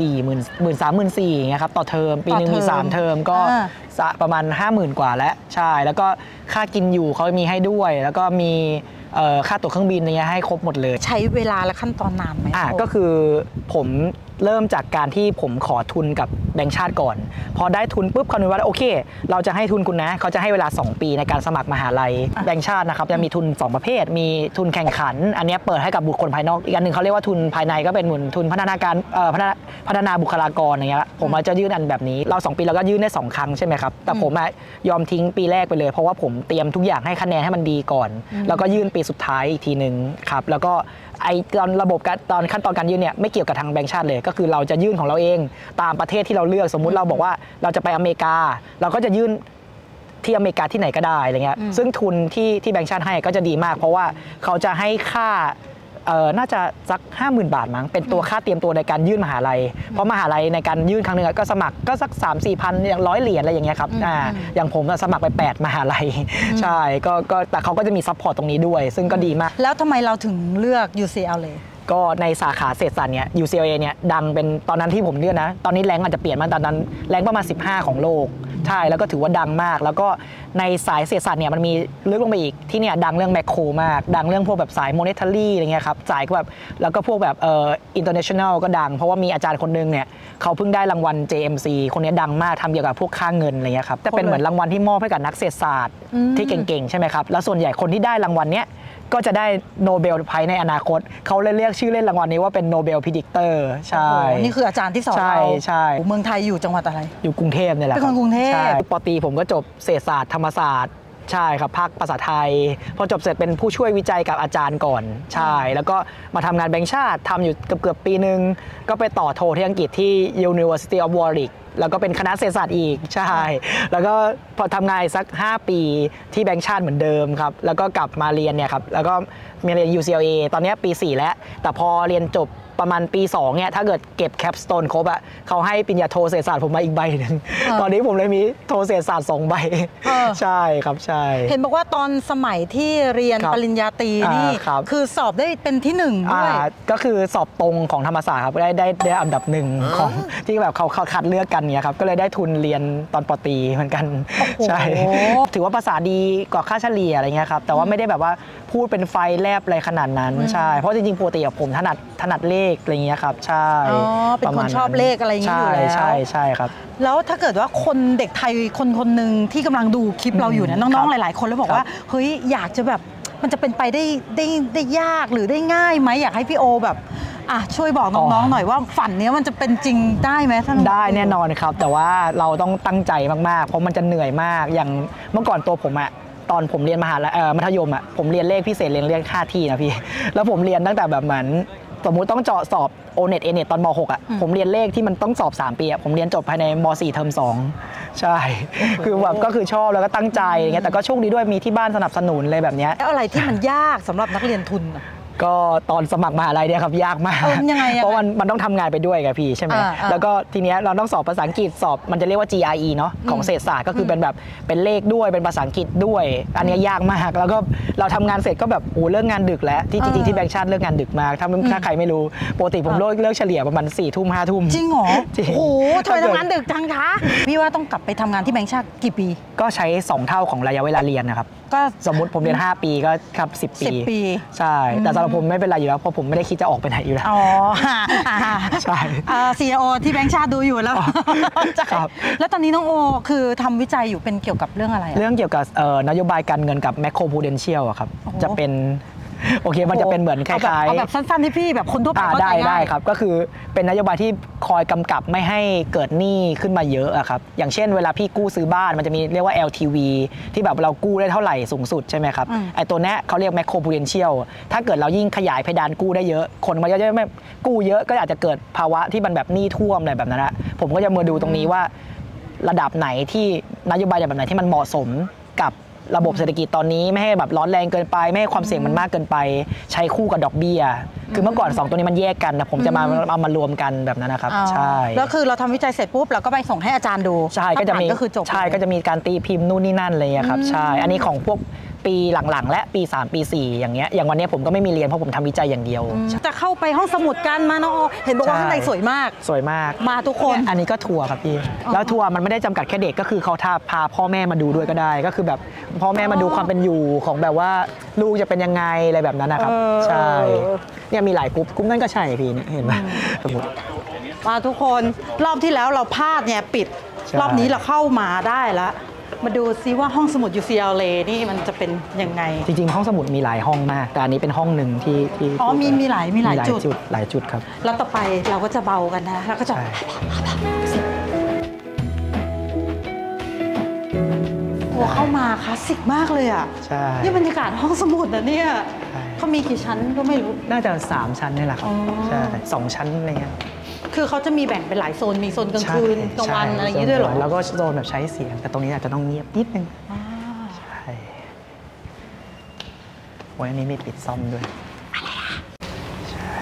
14,000 อย่างเงี้ยครับต่อเทอมปีนึงมี3เทอมก็ประมาณ 50,000 กว่าแล้วใช่แล้วก็ค่ากินอยู่เขามีให้ด้วยแล้วก็มีค่าตั๋วเครื่องบินอะไรเงี้ยให้ครบหมดเลยใช้เวลาและขั้นตอนนานไหมก็คือผมเริ่มจากการที่ผมขอทุนกับแบงก์ชาติก่อนพอได้ทุนปุ๊บเขาคิดว่าโอเคเราจะให้ทุนคุณนะเขาจะให้เวลา2 ปีในการสมัครมหาลัยแบงก์ชาตินะครับจะมีทุน2 ประเภทมีทุนแข่งขันอันนี้เปิดให้กับบุคคลภายนอกอีกอันหนึ่งเขาเรียกว่าทุนภายในก็เป็นเหมือนทุนพัฒนาบุคลากรอย่างเงี้ยผมจะยื่นอันแบบนี้เรา2 ปีเราก็ยื่นได้2 ครั้งใช่ไหมครับแต่ผมยอมทิ้งปีแรกไปเลยเพราะว่าผมเตรียมทุกอย่างให้คะแนนให้มันดีก่อนแล้วก็ยื่นปีสุดท้ายอีกทีนึงครับแล้วก็ตอนระบบตอนขั้นตอนการยื่นเนี่ยไม่เกี่ยวกับทางแบงก์ชาติเลยก็คือเราจะยื่นของเราเองตามประเทศที่เราเลือกสมมุติเราบอกว่าเราจะไปอเมริกาเราก็จะยื่นที่อเมริกาที่ไหนก็ได้อะไรเงี้ยซึ่งทุนที่แบงก์ชาติให้ก็จะดีมากเพราะว่าเขาจะให้ค่าน่าจะสัก 50,000 บาทมั้งเป็นตัวค่าเตรียมตัวในการยื่นมหาลัยเพราะมหาลัยในการยื่นครั้งนึงก็สมัครก็สัก 3-4 พันอย่าง100 เหรียญอะไรอย่างเงี้ยครับอย่างผมสมัครไป8 มหาลัยใช่ก็แต่เขาก็จะมีซัพพอร์ตตรงนี้ด้วยซึ่งก็ดีมากแล้วทำไมเราถึงเลือก UCL เลยก็ในสาขาเศรษฐศาสตร์เนี่ย UCLA เนี่ยดังเป็นตอนนั้นที่ผมเลือกนะตอนนี้แรงอาจจะเปลี่ยนมาตอนนั้นแรงประมาณ15ของโลกใช่แล้วก็ถือว่าดังมากแล้วก็ในสายเศรษฐศาสตร์เนี่ยมันมีลึกลงไปอีกที่เนี่ยดังเรื่องแมคโครมากดังเรื่องพวกแบบสาย monetary อะไรเงี้ยครับสายแบบแล้วก็พวกแบบinternational ก็ดังเพราะว่ามีอาจารย์คนนึงเนี่ยเขาเพิ่งได้รางวัล JMC คนนี้ดังมากทำเกี่ยวกับพวกค่าเงินอะไรเงี้ยครับจะเป็นเหมือนรางวัลที่มอบให้กับนักเศรษฐศาสตร์ที่เก่งๆใช่ไหมครับแล้วส่วนใหญ่คนที่ได้รางวัลเนี้ยก็จะได้โนเบลไพรในอนาคตเขาเลยเรียกชื่อเล่นรางวัลนี้ว่าเป็นโนเบลพิดิกเตอร์ใช่นี่คืออาจารย์ที่สอนเราใช่เมืองไทยอยู่จังหวัดอะไรอยู่กรุงเทพเนี่ยแหละเป็นคนกรุงเทพใช่ป.ตรีผมก็จบเศรษฐศาสตร์ธรรมศาสตร์ใช่ครับภาคภาษาไทยพอจบเสร็จเป็นผู้ช่วยวิจัยกับอาจารย์ก่อนใช่แล้วก็มาทำงานแบงก์ชาติทำอยู่เกือบปีนึงก็ไปต่อโทที่อังกฤษที่ University of Warwick แล้วก็เป็นคณะเศรษฐศาสตร์อีกใช่แล้วก็พอทำงานสัก5 ปีที่แบงก์ชาติเหมือนเดิมครับแล้วก็กลับมาเรียนเนี่ยครับแล้วก็มาเรียน UCLA ตอนนี้ปี4แล้วแต่พอเรียนจบประมาณปี2เนี่ยถ้าเกิดเก็บแคปสโตนครบอะเขาให้ปริญญาโทเศรษฐศาสตร์ผมมาอีกใบหนึ่งตอนนี้ผมเลยมีโทเศรษฐศาสตร์2 ใบใช่ครับใช่เห็นบอกว่าตอนสมัยที่เรียนปริญญาตรีนี่คือสอบได้เป็นที่1ด้วยก็คือสอบตรงของธรรมศาสตร์ครับได้อันดับ1ของที่แบบเขาคัดเลือกกันเนี่ยครับก็เลยได้ทุนเรียนตอนป.ตรีเหมือนกันใช่ถือว่าภาษาดีกว่าค่าเฉลี่ยอะไรเงี้ยครับแต่ว่าไม่ได้แบบว่าพูดเป็นไฟแลบอะไรขนาดนั้นใช่เพราะจริงๆปกติผมถนัดเลขอะไรเงี้ยครับใช่เป็นคนชอบเลขอะไรอย่างนี้อยู่แล้วใช่ครับแล้วถ้าเกิดว่าคนเด็กไทยคนหนึ่งที่กำลังดูคลิปเราอยู่เนี่ยน้องๆหลายๆคนแล้วบอกว่าเฮ้ยอยากจะแบบมันจะเป็นไปได้ยากหรือได้ง่ายไหมอยากให้พี่โอแบบช่วยบอกน้องๆหน่อยว่าฝันนี้มันจะเป็นจริงได้ไหมท่านได้แน่นอนครับแต่ว่าเราต้องตั้งใจมากๆเพราะมันจะเหนื่อยมากอย่างเมื่อก่อนตัวผมตอนผมเรียนมัธยมผมเรียนเลขพิเศษเรียน5 ที่นะพี่แล้วผมเรียนตั้งแต่แบบเหมือนสมมุติต้องเจาะสอบโอเน็ตเอเน็ตตอนม.6ผมเรียนเลขที่มันต้องสอบ3 ปีผมเรียนจบภายในม.4 เทอม2ใช่คือแบบก็คือชอบแล้วก็ตั้งใจอย่างเงี้ยแต่ก็โชคดีด้วยมีที่บ้านสนับสนุนเลยแบบนี้แล้วอะไรที่มันยากสำหรับนักเรียนทุนก็ตอนสมัครมหาลัยเนี่ยครับยากมากเพราะมันต้องทำงานไปด้วยไงพี่ใช่ไหมแล้วก็ทีเนี้ยเราต้องสอบภาษาอังกฤษสอบมันจะเรียกว่า GRE เนาะของเศรษฐศาสตร์ก็คือเป็นแบบเป็นเลขด้วยเป็นภาษาอังกฤษด้วยอันนี้ยากมากแล้วก็เราทำงานเสร็จก็แบบเลิกงานดึกแล้วที่จริงที่แบงค์ชาติเลิกงานดึกมากถ้าใครไม่รู้ปกติผมเลิกเฉลี่ยประมาณ4 ทุ่ม5 ทุ่มจริงเหรอโอ้โหทำไมทำงานดึกจังคะพี่ว่าต้องกลับไปทำงานที่แบงค์ชาติกี่ปีก็ใช้2 เท่าของระยะเวลาเรียนนะครับก็สมมุติผมเรียน5 ปีก็ครับ10 ปีใช่แต่สำหรับผมไม่เป็นไรอยู่แล้วเพราะผมไม่ได้คิดจะออกไปไหนอยู่แล้วใช่ CEO ที่แบงค์ชาติดูอยู่แล้วครับแล้วตอนนี้น้องโอคือทำวิจัยอยู่เป็นเกี่ยวกับเรื่องอะไรเรื่องเกี่ยวกับนโยบายการเงินกับแมคโครพูเดนเชียลครับจะเป็นโอเคมันจะเป็นเหมือนคล้ายๆแบบสั้นๆที่พี่แบบคนทั่วไปเข้าใจได้ครับก็คือเป็นนโยบายที่คอยกำกับไม่ให้เกิดหนี้ขึ้นมาเยอะครับอย่างเช่นเวลาพี่กู้ซื้อบ้านมันจะมีเรียกว่า LTV ที่แบบเรากู้ได้เท่าไหร่สูงสุดใช่ไหมครับไอ้ตัวนี้เขาเรียกแมคโครพูเดนเชียลถ้าเกิดเรายิ่งขยายเพดานกู้ได้เยอะคนมันก็จะไม่กู้เยอะก็อาจจะเกิดภาวะที่มันแบบหนี้ท่วมอะไรแบบนั้นนะผมก็จะมาดูตรงนี้ว่าระดับไหนที่นโยบายแบบไหนที่มันเหมาะสมกับระบบเศรษฐกิจตอนนี้ไม่ให้แบบร้อนแรงเกินไปไม่ให้ความเสี่ยงมันมากเกินไปใช้คู่กับดอกเบี้ยคือเมื่อก่อน2ตัวนี้มันแยกกันนะผมจะเอามารวมกันแบบนั้นนะครับใช่แล้วคือเราทำวิจัยเสร็จปุ๊บเราก็ไปส่งให้อาจารย์ดูใช่ก็จะมีก็คือจบใช่ก็จะมีการตีพิมพ์นู่นนี่นั่นเลยครับใช่อันนี้ของพวกปีหลังๆและปี3 ปี 4อย่างเงี้ยอย่างวันนี้ผมก็ไม่มีเรียนเพราะผมทำวิจัยอย่างเดียวจะเข้าไปห้องสมุดกันมาน้องเห็นบอกว่าข้างในสวยมากมาทุกคนอันนี้ก็ทัวร์ครับพี่แล้วทัวร์มันไม่ได้จำกัดแค่เด็กก็คือเขาพาพ่อแม่มาดูด้วยก็ได้ก็คือแบบพ่อแม่มาดูความเป็นอยู่ของแบบว่าลูกจะเป็นยังไงอะไรแบบนั้นนะครับใช่เนี่ยมีหลายกลุ่มนั่นก็ใช่พี่เนี่ยเห็นไหมสมุดมาทุกคนรอบที่แล้วเราพลาดเนี่ยปิดรอบนี้เราเข้ามาได้แล้วมาดูซิว่าห้องสมุด UCLA นี่มันจะเป็นยังไงจริงๆห้องสมุดมีหลายห้องมากแต่อันนี้เป็นห้องหนึ่งที่มีหลายจุดครับแล้วต่อไปเราก็จะเบากันนะแล้วก็จะเข้ามาคลาสสิกมากเลยอ่ะใช่นี่บรรยากาศห้องสมุดนะเนี่ยเขามีกี่ชั้นก็ไม่รู้น่าจะ3 ชั้นนี่แหละครับใช่2 ชั้นอะไรเงี้ยคือเขาจะมีแบ่งเป็นหลายโซนมีโซนกลางคืนกลางวันอะไรอย่างนี้ด้วยหรอแล้วก็โซนแบบใช้เสียงแต่ตรงนี้อาจจะต้องเงียบนิดนึงใช่โอ้ยอันนี้มีปิดซ่อมด้วยใช่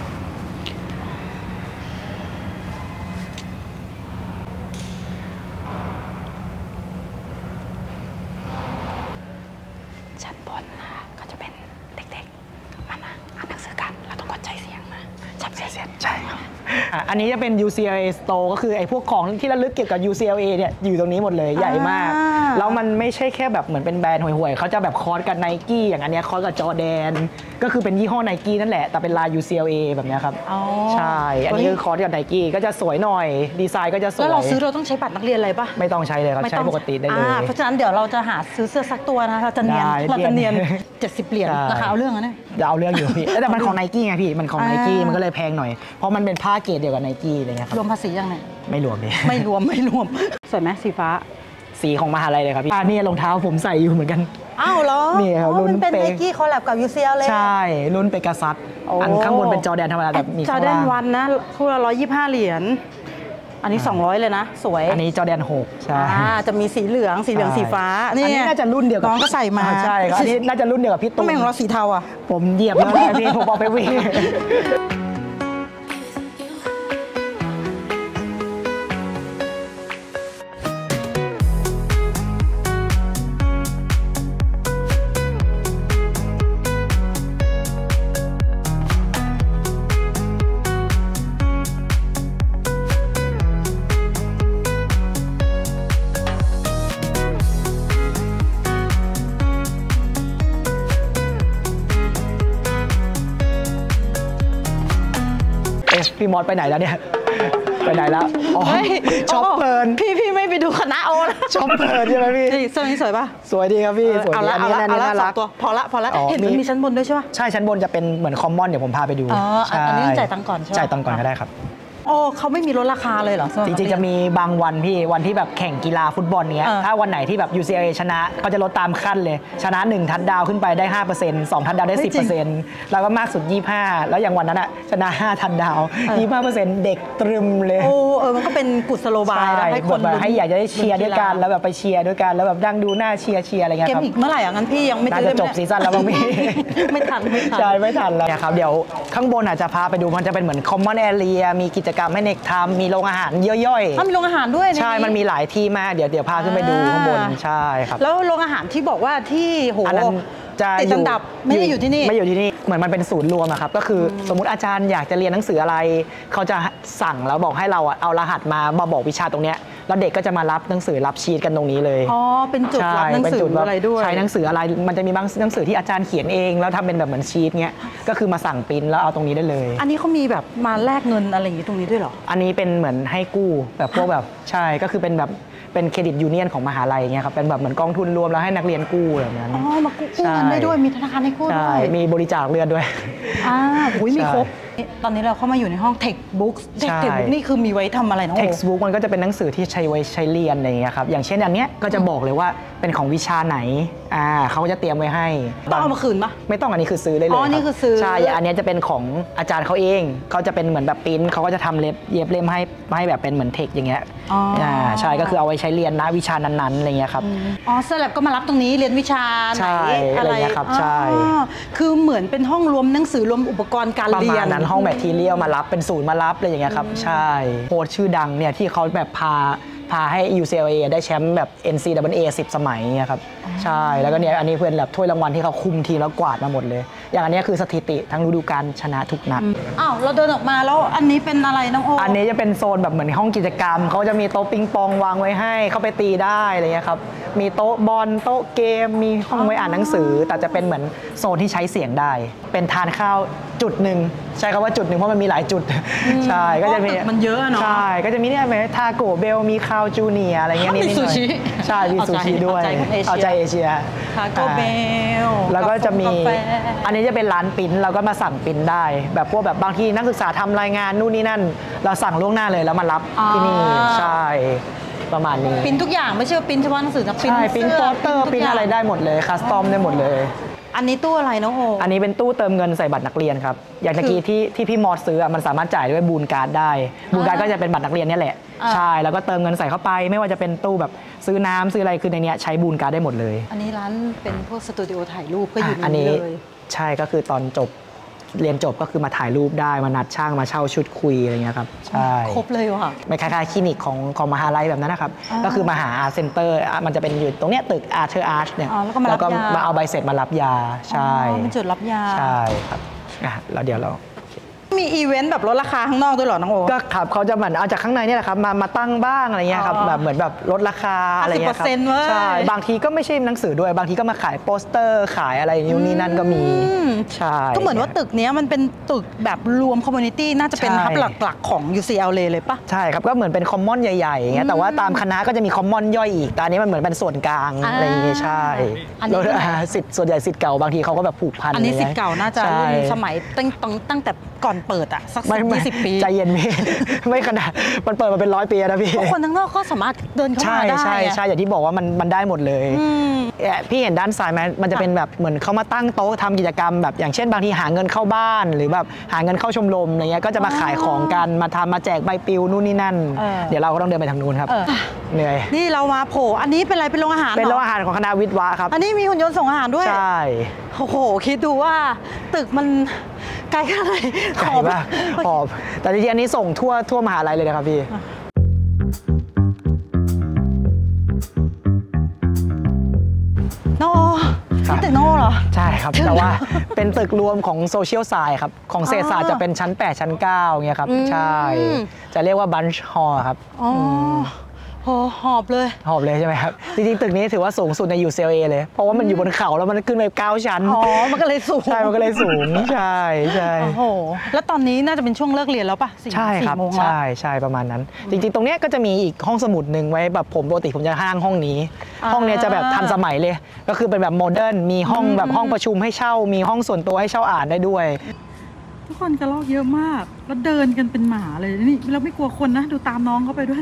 ชั้นบนนะก็จะเป็นเด็กๆมาอ่านหนังสือกันเราต้องกดใจเสียงนะใช่ครับอันนี้จะเป็น UCLA Store ก็คือไอ้พวกของที่ระลึกเกี่ยวกับ UCLA เนี่ยอยู่ตรงนี้หมดเลยใหญ่มากแล้วมันไม่ใช่แค่แบบเหมือนเป็นแบรนด์ห่วยๆเขาจะแบบคอร์สกับ Nike อย่างอันนี้คอร์สกับจอร์แดนก็คือเป็นยี่ห้อ Nike นั่นแหละแต่เป็นลาย UCLA แบบนี้ครับใช่อันนี้คือคอร์สกับ Nike ก็จะสวยหน่อยดีไซน์ก็จะสวยแล้วเราซื้อเราต้องใช้บัตรนักเรียนอะไรปะไม่ต้องใช้เลยครับใช้ปกติได้เลยเพราะฉะนั้นเดี๋ยวเราจะหาซื้อเสื้อสักตัวนะเราจะเนียน70 เหรียญราคาเอาเรื่องนะจะเอาเรื่องอยู่พี่แต่มันของ Nike ไงพี่มันของ Nike มันก็เลยแพงหน่อยเพราะมันเป็นผ้าเกรดเดียวกับ Nike อะไรเงี้ยครับรวมภาษียังไงไม่รวมดิไม่รวมสวยไหมสีฟ้าสีของมหาลัยเลยครับพี่นี่รองเท้าผมใส่อยู่เหมือนกันอ้าวเหรอนี่ครับรุ่นเป็น Nike คอลแลบกับ UCLA ใช่รุ่นเปกาซัสอันข้างบนเป็นจอร์แดนธรรมดาแบบมีจอร์แดนวันนะคู่ละ125 เหรียญอันนี้200เลยนะสวยอันนี้จอร์แดน6ใช่จะมีสีเหลืองสีฟ้านี่น่าจะรุ่นเดียวกับน้องก็ใส่มาใช่ครับอันนี้น่าจะรุ่นเดียวกับพี่ตุ้มทำไมของเราสีเทาอ่ะผมเหยียบแล้วพี่ผมเอาไปวิ่งพี่มอสไปไหนแล้วเนี่ยไปไหนแล้วอ๋อช็อปเพลินพี่ไม่ไปดูคณะโอแล้วช็อปเพลินใช่ไหมพี่เสื้อนี้สวยป่ะสวยดีครับพี่สวยดีอันนี้น่ารักตัวพอละเห็นมันมีชั้นบนด้วยใช่ป่ะใช่ชั้นบนจะเป็นเหมือนคอมมอนเดี๋ยวผมพาไปดูอันนี้จ่ายตังค์ก่อนใช่ไหมจ่ายตังค์ก่อนก็ได้ครับโอ้เขาไม่มีลดราคาเลยเหรอจริงๆจะมีบางวันพี่วันที่แบบแข่งกีฬาฟุตบอลเนี้ยถ้าวันไหนที่แบบ UCLA ชนะเขาจะลดตามขั้นเลยชนะ1ทัชดาวขึ้นไปได้ 5% 2ทัชดาวได้ 10% แล้วก็มากสุด25แล้วอย่างวันนั้นอะชนะ5ทัชดาว 25% เด็กตรึมเลยโอ้มันก็เป็นกุศโลบายให้คนให้อยากจะได้เชียร์ด้วยกันแล้วแบบไปเชียร์ด้วยกันแล้วแบบดังดูหน้าเชียร์อะไรเงี้ยครับเกมอีกเมื่อไหร่งั้นพี่ยังไม่น่าจะจบซีซั่นแล้วบางพี่ไม่ทันใช่ไม่ทันแล้วครับเดี๋ยวข้างบนอาจจะพาไปดูมันจะเป็นเหมือน common area มีกิจกรรมให้เด็กทำมีโรงอาหารย่อยๆมีโรงอาหารด้วยใช่มันมีหลายที่มากเดี๋ยวพาขึ้นไปดูข้างบนใช่ครับแล้วโรงอาหารที่บอกว่าที่โหจะติดอันดับไม่ได้อยู่ที่นี่ไม่อยู่ที่นี่เหมือนมันเป็นศูนย์รวมอะครับก็คือสมมุติอาจารย์อยากจะเรียนหนังสืออะไรเขาจะสั่งแล้วบอกให้เราเอารหัสมาบอกวิชาตรงเนี้ยแล้วเด็กก็จะมารับหนังสือรับชีทกันตรงนี้เลยเป็นจุดรับหนังสืออะไรด้วยใช้หนังสืออะไรมันจะมีบางหนังสือที่อาจารย์เขียนเองแล้วทำเป็นแบบเหมือนชีทเงี้ยก็คือมาสั่งปริ้นแล้วเอาตรงนี้ได้เลยอันนี้เขามีแบบมาแลกเงินอะไรอย่างนี้ตรงนี้ด้วยเหรออันนี้เป็นเหมือนให้กู้แบบพวกแบบใช่ก็คือเป็นแบบเป็นเครดิตยูเนียนของมหาลัยเงี้ยครับเป็นแบบเหมือนกองทุนรวมแล้วให้นักเรียนกู้แบบนั้นมากู้เงินได้ด้วยมีธนาคารให้กู้ด้วยมีบริจาคเลือดด้วยมีครบตอนนี้เราเข้ามาอยู่ในห้อง textbook นี่คือมีไว้ทำอะไรน้องโอ textbook มันก็จะเป็นหนังสือที่ใช้ไว้ใช้เรียนอะไรอย่างเงี้ยครับอย่างเช่นอันเนี้ยก็จะบอกเลยว่าเป็นของวิชาไหนเขาจะเตรียมไว้ให้ต้องเอามาคืนปะไม่ต้องอันนี้คือซื้อได้เลยนี่คือซื้อใช่อันนี้จะเป็นของอาจารย์เขาเองเขาจะเป็นเหมือนแบบปริ้นเขาก็จะทำเย็บเล่มให้แบบเป็นเหมือนเทคอย่างเงี้ยใช่ก็คือเอาไว้ใช้เรียนนะวิชานั้นๆอะไรเงี้ยครับสลับก็มารับตรงนี้เรียนวิชาไหนอะไรครับใช่คือเหมือนเป็นห้องรวมหนังสือรวมอุปกรณ์การเรียนนั้นห้องแมททีเรียลมารับเป็นศูนย์มารับอะไรอย่างเงี้ยครับใช่โค้ชชื่อดังเนี่ยที่เขาแบบพาให้ UCLA ได้แชมป์แบบ NCAA 10 สมัยเนี่ยครับใช่แล้วก็เนี่ยอันนี้เพื่อนแบบถ้วยรางวัลที่เขาคุมทีมแล้วกวาดมาหมดเลยอย่างอันนี้คือสถิติทั้งฤดูกาลชนะทุกนัดเราเดินออกมาแล้วอันนี้เป็นอะไรน้องโออันนี้จะเป็นโซนแบบเหมือนห้องกิจกรรมเขาจะมีโต๊ะปิงปองวางไว้ให้เข้าไปตีได้อะไรเงี้ยครับมีโต๊ะบอลโต๊ะเกมมีห้องไว้อ่านหนังสือแต่จะเป็นเหมือนโซนที่ใช้เสียงได้เป็นทานข้าวจุดหนึ่งใช่คำว่าจุดหนึ่งเพราะมันมีหลายจุดใช่ก็จะมีมันเยอะเนาะใช่ก็จะมีเนี่ยทาโกเบลมีคาวจูเนียอะไรเงี้ยมีซูชิใช่มีซูชิด้วยเอาใจเอเชียทาโกเบลแล้วก็จะมีอันนี้จะเป็นร้านปริ้นเราก็มาสั่งปริ้นได้แบบพวกแบบบางทีนักศึกษาทำรายงานนู่นนี่นั่นเราสั่งล่วงหน้าเลยแล้วมารับที่นี่ใช่ประมาณนี้ปริ้นทุกอย่างไม่ใช่ปริ้นเฉพาะหนังสือนะปริ้นปริ้นโปสเตอร์ปริ้นอะไรได้หมดเลยคัสตอมได้หมดเลยอันนี้ตู้อะไรน้องโออันนี้เป็นตู้เติมเงินใส่บัตรนักเรียนครับอย่างเมื่อกี้ที่พี่มอสซื้อมันสามารถจ่ายด้วยบูนการ์ดได้บูนการ์ดก็จะเป็นบัตรนักเรียนนี่แหละใช่แล้วก็เติมเงินใส่เข้าไปไม่ว่าจะเป็นตู้แบบซื้อน้ำซื้ออะไรคือในนี้ใช้บูนการ์ดได้หมดเลยอันนี้ร้านเป็นพวกสตูดิโอถ่ายรูปก็อยู่ในนี้เลยใช่ก็คือตอนจบเรียนจบก็คือมาถ่ายรูปได้มานัดช่างมาเช่าชุดคุยอะไรเงี้ยครับใช่ครบเลยว่ะไม่คล้ายๆคลินิกของมหาลัยแบบนั้นนะครับก็คือมาหาอาร์ตเซ็นเตอร์มันจะเป็นอยู่ตรงเนี้ยตึกอาร์เธอร์อาร์ชเนี่ยแล้วก็มาเอาใบเสร็จมารับยาใช่เป็นจุดรับยาใช่ครับแล้วเดี๋ยวเรามีอีเวนต์แบบลดราคาข้างนอกด้วยเหรอน้องโอก็ครับเขาจะเหมือนเอาจากข้างในนี่แหละครับมาตั้งบ้างอะไรเงี้ยครับแบบเหมือนแบบลดราคาอะไรเงี้ยครับใช่บางทีก็ไม่ใช่หนังสือด้วยบางทีก็มาขายโปสเตอร์ขายอะไรนู่นนี่นั่นก็มีใช่ก็เหมือนว่าตึกนี้มันเป็นตึกแบบรวมคอมมูนิตี้น่าจะเป็นฮับหลักๆของ UCLA เลยปะใช่ครับก็เหมือนเป็นคอมมอนใหญ่ๆอย่างเงี้ยแต่ว่าตามคณะก็จะมีคอมมอนย่อยอีกแต่อันนี้มันเหมือนเป็นส่วนกลางอะไรอย่างเงี้ยใช่สิทธิ์ส่วนใหญ่สิทธิ์เก่าบางทีเขาก็แบบผูกพันอันนี้สิทธิ์เก่าน่าจะสมัยตั้งแต่ก่อนเปิดอะสัก20 ปีใจเย็นพี่ไม่ขนาดมันเปิดมาเป็น100 ปีนะพี่คนทั้งนอกก็สามารถเดินเข้ามาได้ใช่อย่างที่บอกว่ามันได้หมดเลยพี่เห็นด้านซ้ายไหมมันจะเป็นแบบเหมือนเขามาตั้งโต๊ะทำกิจกรรมแบบอย่างเช่นบางทีหาเงินเข้าบ้านหรือแบบหาเงินเข้าชมรมอะไรเงี้ยก็จะมาขายของกันมาแจกใบปลิวนู่นนี่นั่นเดี๋ยวเราก็ต้องเดินไปทางนู้นครับเหนื่อยนี่เรามาโผล่อันนี้เป็นอะไรเป็นโรงอาหารเป็นโรงอาหารของคณะวิทย์วะครับอันนี้มีหุ่นยนต์ส่งอาหารด้วยใช่โอ้โหคิดดูว่าตึกมันไกลแค่ไหนขอบแต่จริงๆอันนี้ส่งทั่วมหาลัยเลยนะครับพี่โน่ที่ตึกโน่เหรอใช่ครับแต่ว่าเป็นตึกรวมของโซเชียลไซน์ครับของเศรษฐศาสตร์จะเป็นชั้น8ชั้น9เงี้ยครับใช่จะเรียกว่าบันช์ฮอลล์ครับโหหอบเลยใช่ไหมครับจริงๆตึกนี้ถือว่าสูงสุดใน UCLA เลยเพราะว่ามันอยู่บนเขาแล้วมันขึ้นไป9 ชั้นมันก็เลยสูงใช่มันก็เลยสูงใช่โอ้โหแล้วตอนนี้น่าจะเป็นช่วงเลิกเรียนแล้วป่ะใช่ครับใช่ประมาณนั้นจริงๆตรงเนี้ยก็จะมีอีกห้องสมุดหนึ่งไว้แบบปกติผมจะห้างห้องนี้ห้องเนี้ยจะแบบทันสมัยเลยก็คือเป็นแบบโมเดิร์นมีห้องแบบห้องประชุมให้เช่ามีห้องส่วนตัวให้เช่าอ่านได้ด้วยทุกคนกระรอกเยอะมากแล้วเดินกันเป็นหมาเลยนี่เราไม่กลัวคนนะดูตามน้องเขาไปด้วย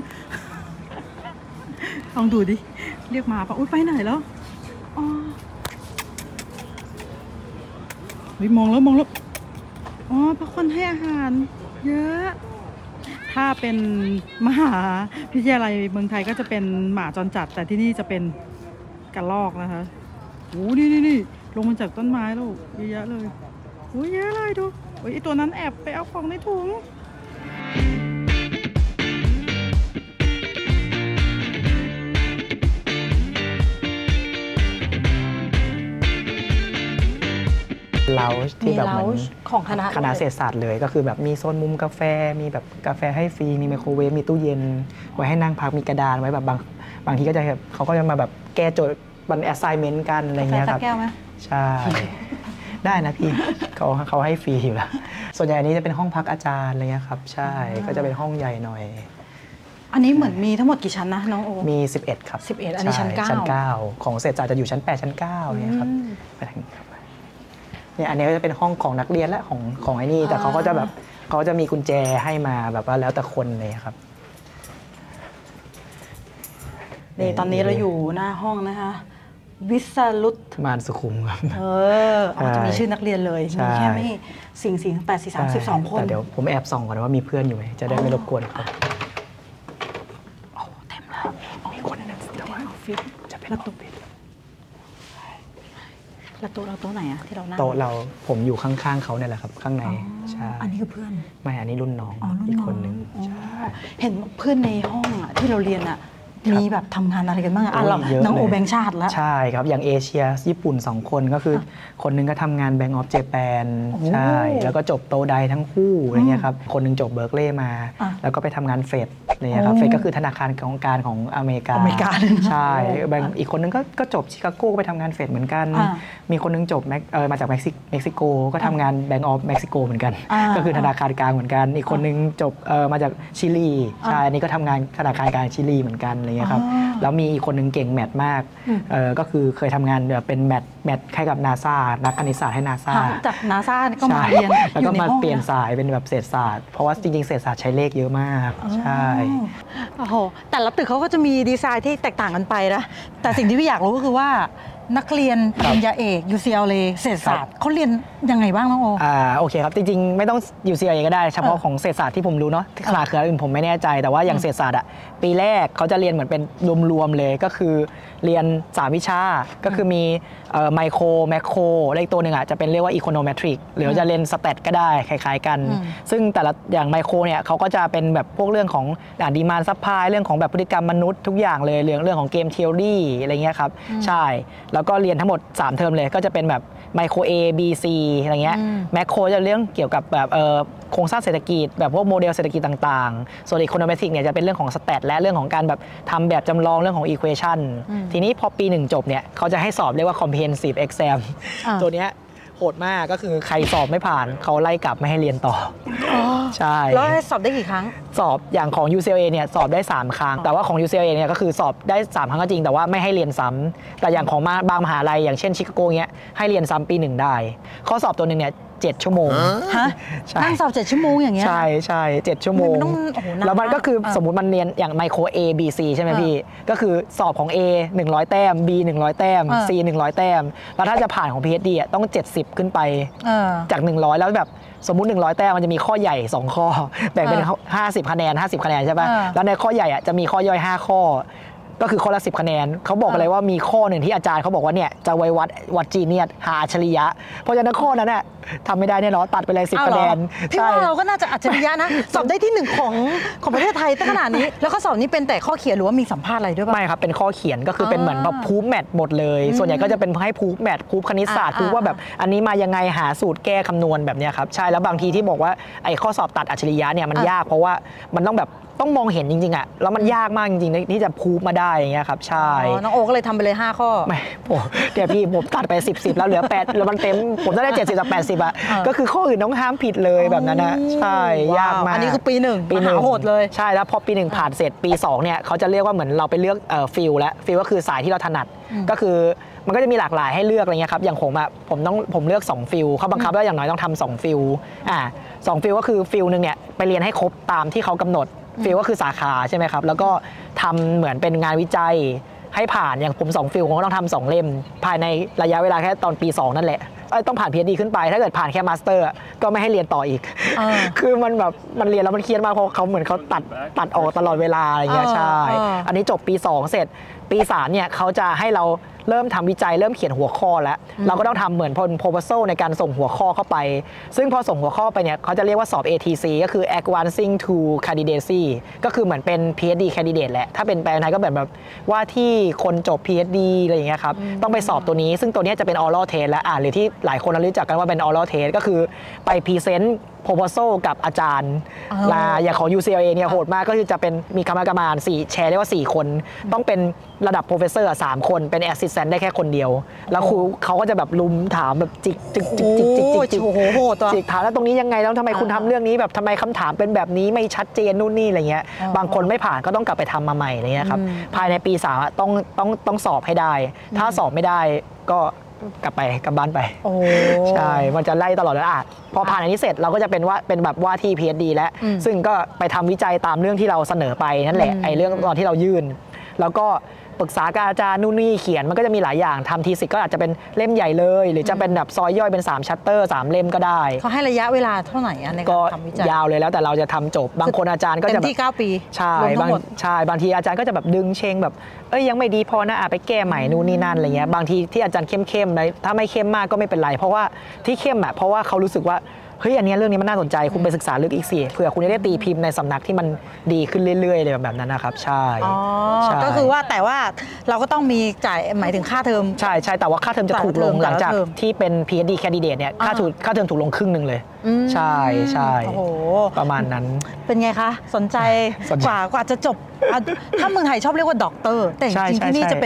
ลองดูดิเรียกหมาปะอุ้ยไปไหนแล้วอ๋อมองแล้วอ๋อเพราะคนให้อาหารเยอะถ้าเป็นมหาวิทยาลัยเมืองไทยก็จะเป็นหมาจรจัดแต่ที่นี่จะเป็นกระรอกนะคะโอ้นี่ลงมาจากต้นไม้แล้วเยอะแยะเลยโอ้ยเยอะเลยดูโอ้ยไอตัวนั้นแอบไปเอาของในถุงเราที่แบบเหมือนของคณะเศรษฐศาสตร์เลยก็คือแบบมีโซนมุมกาแฟมีแบบกาแฟให้ฟรีมีไมโครเวฟมีตู้เย็นไว้ให้นั่งพักมีกระดานไว้แบบบางทีก็จะแบบเขาก็จะมาแบบแก้โจทย์บันแอสไซเมนต์กันอะไรเงี้ยครับแก้วไหมใช่ได้นะพี่เขาให้ฟรีอยู่แล้วส่วนใหญ่นี้จะเป็นห้องพักอาจารย์อะไรเงี้ยครับใช่ก็จะเป็นห้องใหญ่หน่อยอันนี้เหมือนมีทั้งหมดกี่ชั้นนะน้องโอมี11ครับ 11อันนี้ชั้น 9ของเศรษฐศาสตร์จะอยู่ชั้น8ชั้น9เนี่ยครับไปทางนี้ครับเนี่ยอันนี้ก็จะเป็นห้องของนักเรียนและของไอ้นี่แต่เขาก็จะแบบเขาจะมีกุญแจให้มาแบบว่าแล้วแต่คนเลยครับนี่ตอนนี้เราอยู่หน้าห้องนะคะวิสรุตมานสุขุมครับจะมีชื่อนักเรียนเลยมีแค่ไม่4 8 4 3 12 คนแต่เดี๋ยวผมแอบส่องก่อนว่ามีเพื่อนอยู่ไหมจะได้ไม่รบกวนเขาโอ้เต็มแล้วมีคนนึงเดี๋ยวออฟฟิศจะเป็นออฟฟิศแล้วโต๊ะเราโต๊ะไหนอะที่เรานั่งโต๊ะเราผมอยู่ข้างๆเขาเนี่ยแหละครับข้างในใช่อันนี้คือเพื่อนไม่อันนี้รุ่นน้องอีกคนนึงเห็นเพื่อนในห้องอะที่เราเรียนอะมีแบบทำงานอะไรกันบ้างน้องโอแบงค์ชาติแล้วใช่ครับอย่างเอเชียญี่ปุ่น2 คนก็คือคนนึงก็ทำงานแบงก์ออฟเจแปนใช่แล้วก็จบโตไดทั้งคู่อะไรเงี้ยครับคนนึงจบเบิร์กลีย์มาแล้วก็ไปทำงานเฟดเนี่ยครับเฟดก็คือธนาคารของการของอเมริกาใช่อีกคนนึงก็จบชิคาโกไปทำงานเฟดเหมือนกันมีคนนึงจบมาจากเม็กซิโกก็ทำงานแบงก์ออฟเม็กซิโกเหมือนกันก็คือธนาคารกลางเหมือนกันอีกคนนึงจบมาจากชิลีใช่อันนี้ก็ทำงานธนาคารกลางชิลีเหมือนกันครับแล้วมีอีกคนหนึ่งเก่งแมทมากก็คือเคยทำงานเป็นแมทคล้ายกับนาซานักคณิตศาสตร์ให้นาซาจากนาซาก็มาเรียนแล้วก็มาเปลี่ยนสายเป็นแบบเศรษฐศาสตร์เพราะว่าจริงๆเศรษฐศาสตร์ใช้เลขเยอะมากใช่โอ้โหแต่ละตึกเขาก็จะมีดีไซน์ที่แตกต่างกันไปนะแต่สิ่งที่พี่อยากรู้ก็คือว่านักเรียนปริญญาเอก UCLA เศรษฐศาสตร์เขาเรียนยังไงบ้างน้องโอโอเคครับจริงๆไม่ต้อง UCLA ก็ได้เฉพาะของเศรษฐศาสตร์ที่ผมรู้เนาะคณะเครืออื่นผมไม่แน่ใจแต่ว่าอย่างเศรษฐศาสตร์ปีแรกเขาจะเรียนเหมือนเป็นรวมๆเลยก็คือเรียน3 วิชาก็คือมีไมโครแมคโครและอีกตัวหนึ่งจะเป็นเรียกว่าอีโคโนเมตริกหรือจะเรียนสแตทก็ได้คล้ายๆกันซึ่งแต่ละอย่างไมโครเนี่ยเขาก็จะเป็นแบบพวกเรื่องของดีมานด์ซัพพลายเรื่องของแบบพฤติกรรมมนุษย์ทุกอย่างเลยเรื่องของเกมเทอรี่อะไรเงี้ยครับใช่แล้วก็เรียนทั้งหมด3 เทอมเลยก็จะเป็นแบบไมโคร A B C อะไรเงี้ยแมคโครจะเรื่องเกี่ยวกับแบบโครงสร้างเศรษฐกิจแบบพวกโมเดลเศรษฐกิจต่างๆส่วนอีโคโนเมตริกเนี่ยจะเป็นเรื่องของสแตทและเรื่องของการแบบทำแบบจำลองเรื่องของอีควอชันทีนี้พอปี1จบเนี่ยเขาจะให้สอบเรียกว่า comprehensive exam ตัวเนี้ยโหดมากก็คือใครสอบไม่ผ่านเขาไล่กลับไม่ให้เรียนต่อใช่แล้วสอบได้กี่ครั้งสอบอย่างของ UCLA เนี่ยสอบได้3 ครั้งแต่ว่าของ UCLA เนี่ยก็คือสอบได้3 ครั้งก็จริงแต่ว่าไม่ให้เรียนซ้ำแต่อย่างของบางมหาลัยอย่างเช่นชิคาโกเงี้ยให้เรียนซ้ำปี1ได้ข้อสอบตัวนึงเนี่ย7 ชั่วโมงฮะนั่งสอบ7 ชั่วโมงอย่างเงี้ยใช่7 ชั่วโมงแล้วมันก็คือสมมุติมันเรียนอย่างไมโคร A B C ใช่ไหมพี่ก็คือสอบของ A 100 แต้ม B 100 แต้ม C 100 แต้มแล้วถ้าจะผ่านของ PhD ต้อง70ขึ้นไปจาก100แล้วแบบสมมุติ100 แต้มมันจะมีข้อใหญ่2 ข้อแบ่งเป็น50 คะแนน50 คะแนนใช่ป่ะแล้วในข้อใหญ่จะมีข้อย่อย5 ข้อก็คือข้อละ10 คะแนนเขาบอกเลยว่ามีข้อหนึ่งที่อาจารย์เขาบอกว่าเนี่ยจะไว้วัดจีเนียสหาอัจฉริยะเพราะฉะนั้นข้อนั้นน่ะทำไม่ได้แน่นอนตัดไปเลย10 คะแนนพี่ว่าเราก็น่าจะอัจฉริยะนะ สอบได้ที่1ของประเทศไทยตั้งขนาดนี้ แล้วข้อสอบนี้เป็นแต่ข้อเขียนหรือว่ามีสัมภาษณ์อะไรด้วยป่ะไม่ครับเป็นข้อเขียนก็คือเป็นเหมือนแบบพูฟแมทหมดเลยส่วนใหญ่ก็จะเป็นให้พูฟแมทพูฟคณิตศาสตร์พูฟว่าแบบอันนี้มายังไงหาสูตรแก้คำนวณแบบนี้ครับใช่แล้วบางทีที่บอกว่าไอ้ข้อสอบตัดอัจฉริยะเนี่ยมันยากเพราะว่ามันต้องมองเห็นจริงๆอ่ะแล้วมันยากมากจริงๆที่จะพูฟมาได้อย่างเงี้ยครับใช่น้องโอก็เลยทำไปเลย5 ข้อไม่เดี๋ยวพี่ผมตัดไป10แล้วเหลือ8แล้วมันเต็มผมได้70 จาก 80อ่ะก็คือข้ออื่นต้องห้ามผิดเลยแบบนั้นนะใช่ยากมากอันนี้คือปี1มหาโหดเลยใช่แล้วพอปี1ผ่านเสร็จปี2เนี่ยเขาจะเรียกว่าเหมือนเราไปเลือกฟิลแล้วฟิลก็คือสายที่เราถนัดก็คือมันก็จะมีหลากหลายให้เลือกอะไรเงี้ยครับอย่างผมเลือก2ฟิลเขาบังคับว่าอย่างน้อยต้องทำ2ฟิล2ฟิลก็คือฟิลนึงเนี่ยไปเรียนให้ครบตามที่เขากำหนดฟิลก็คือสาขาใช่ไหมครับแล้วก็ทำเหมือนเป็นงานวิจัยให้ผ่านอย่างผม2ฟิลผมก็ต้องทำ2 เล่มภายในระยะเวลาแค่ตอนปี2นั่นแหละต้องผ่าน PhD ขึ้นไปถ้าเกิดผ่านแค่มาสเตอร์ก็ไม่ให้เรียนต่ออีกคือมันแบบมันเรียนแล้วมันเครียดมากเพราะเขาเหมือนเขาตัดออกตลอดเวลาอะไรเงี้ยใช่อันนี้จบปี2เสร็จปี3เนี่ยเขาจะให้เราเริ่มทำวิจัยเริ่มเขียนหัวข้อแล้วเราก็ต้องทำเหมือน proposal ในการส่งหัวข้อเข้าไปซึ่งพอส่งหัวข้อไปเนี่ยเขาจะเรียกว่าสอบ ATC ก็คือ Advancing to Candidacy ก็คือเหมือนเป็น PhD candidate แหละถ้าเป็นแปลไทยก็แบบว่าที่คนจบ PhD อะไรอย่างเงี้ยครับต้องไปสอบตัวนี้ซึ่งตัวนี้จะเป็น oral test แล้วหรือที่หลายคนรู้จักกันว่าเป็น oral test ก็คือไป present proposal กับอาจารย์อย่างของ UCLA เนี่ยโหดมากก็คือจะเป็นมีคณะกรรมการ4แชร์ได้ว่า4คนต้องเป็นระดับ professor 3 คนเป็น assistant ได้แค่คนเดียวแล้วครูเขาก็จะแบบลุมถามแบบจิกโอ้โหโหดจิกถามแล้วตรงนี้ยังไงแล้วทำไมคุณทำเรื่องนี้แบบทำไมคำถามเป็นแบบนี้ไม่ชัดเจนนู่นนี่อะไรเงี้ยบางคนไม่ผ่านก็ต้องกลับไปทำมาใหม่อะไรเงี้ยครับภายในปี3ต้องสอบให้ได้ถ้าสอบไม่ได้ก็กลับบ้านไปใช่มันจะไล่ตลอดเลยพอผ่านอันนี้เสร็จเราก็จะเป็นแบบว่าที่ PhD แล้วซึ่งก็ไปทำวิจัยตามเรื่องที่เราเสนอไปนั่นแหละไอ้เรื่องตอนที่เรายื่นแล้วก็ปรึกษากับอาจารย์นู่นนี่เขียนมันก็จะมีหลายอย่างทำทีสิก็อาจจะเป็นเล่มใหญ่เลยหรือจะเป็นแบบซอยย่อยเป็น3 ชัปเตอร์ 3 เล่มก็ได้เขาให้ระยะเวลาเท่าไหร่ในการทำวิจัยยาวเลยแล้วแต่เราจะทำจบบางคนอาจารย์ก็จะแบบที่9 ปีใช่บางทีอาจารย์ก็จะแบบดึงเชงแบบยังไม่ดีพอนะไปแก้ใหม่นู่นนี่นั่นอะไรเงี้ยบางทีที่อาจารย์เข้มๆเลยถ้าไม่เข้มมากก็ไม่เป็นไรเพราะว่าที่เข้มเพราะว่าเขารู้สึกว่าเฮ้ยอันนี้เรื่องนี้มันน่าสนใจคุณไปศึกษาลึกอีกสิเผื่อคุณจะได้ตีพิมพ์ในสำนักที่มันดีขึ้นเรื่อยๆเลยแบบนั้นนะครับใช่ก็คือว่าแต่ว่าเราก็ต้องมีจ่ายหมายถึงค่าเทอมใช่แต่ว่าค่าเทอมจะถูกลงหลังจากที่เป็น PhD candidate เนี่ยค่าเทอมถูกลงครึ่งนึงเลยใช่ประมาณนั้นเป็นไงคะสนใจกว่าจะจบถ้าเมืองไทยชอบเรียกว่าด็อกเตอร์แต่จริงๆที่นี่จะเป็น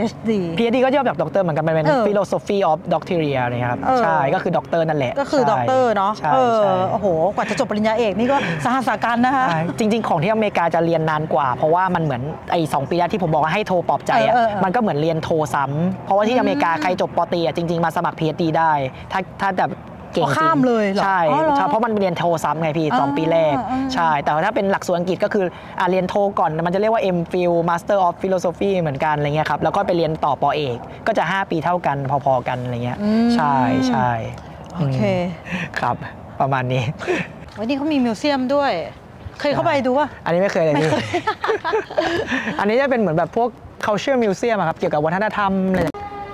PhD ก็จะแบบด็อกเตอร์เหมือนกันเป็น Philosophy of Doctoria เนี่ยครับใช่ก็คือด็อกเตอร์นั่นแหละก็คือด็อกเตอร์เนาะโอ้โหกว่าจะจบปริญญาเอกนี่ก็สหัสกันนะคะจริงๆของที่อเมริกาจะเรียนนานกว่าเพราะว่ามันเหมือนไอ้2 ปีแรกที่ผมบอกว่าให้โทรปลอบใจมันก็เหมือนเรียนโทซ้ำเพราะว่าที่อเมริกาใครจบปตรีจริงๆมาสมัคร PhD ได้ถ้าแบบเก่งจริงข้ามเลยใช่เพราะมันเรียนโทซ้ำไงพี่2 ปีแรกใช่แต่ถ้าเป็นหลักสูตรอังกฤษก็คือเรียนโทก่อนมันจะเรียกว่า MPhil Master of Philosophy เหมือนกันอะไรเงี้ยครับแล้วก็ไปเรียนต่อปเอกก็จะ5 ปีเท่ากันพอๆกันอะไรเงี้ยใช่โอเคครับประมาณนี้วันนี้เขามีมิวเซียมด้วยเคยเข้าไปดูป่ะอันนี้ไม่เคยเลยพี่อันนี้จะเป็นเหมือนแบบพวก culture museum ครับเกี่ยวกับวัฒนธรรมอะไร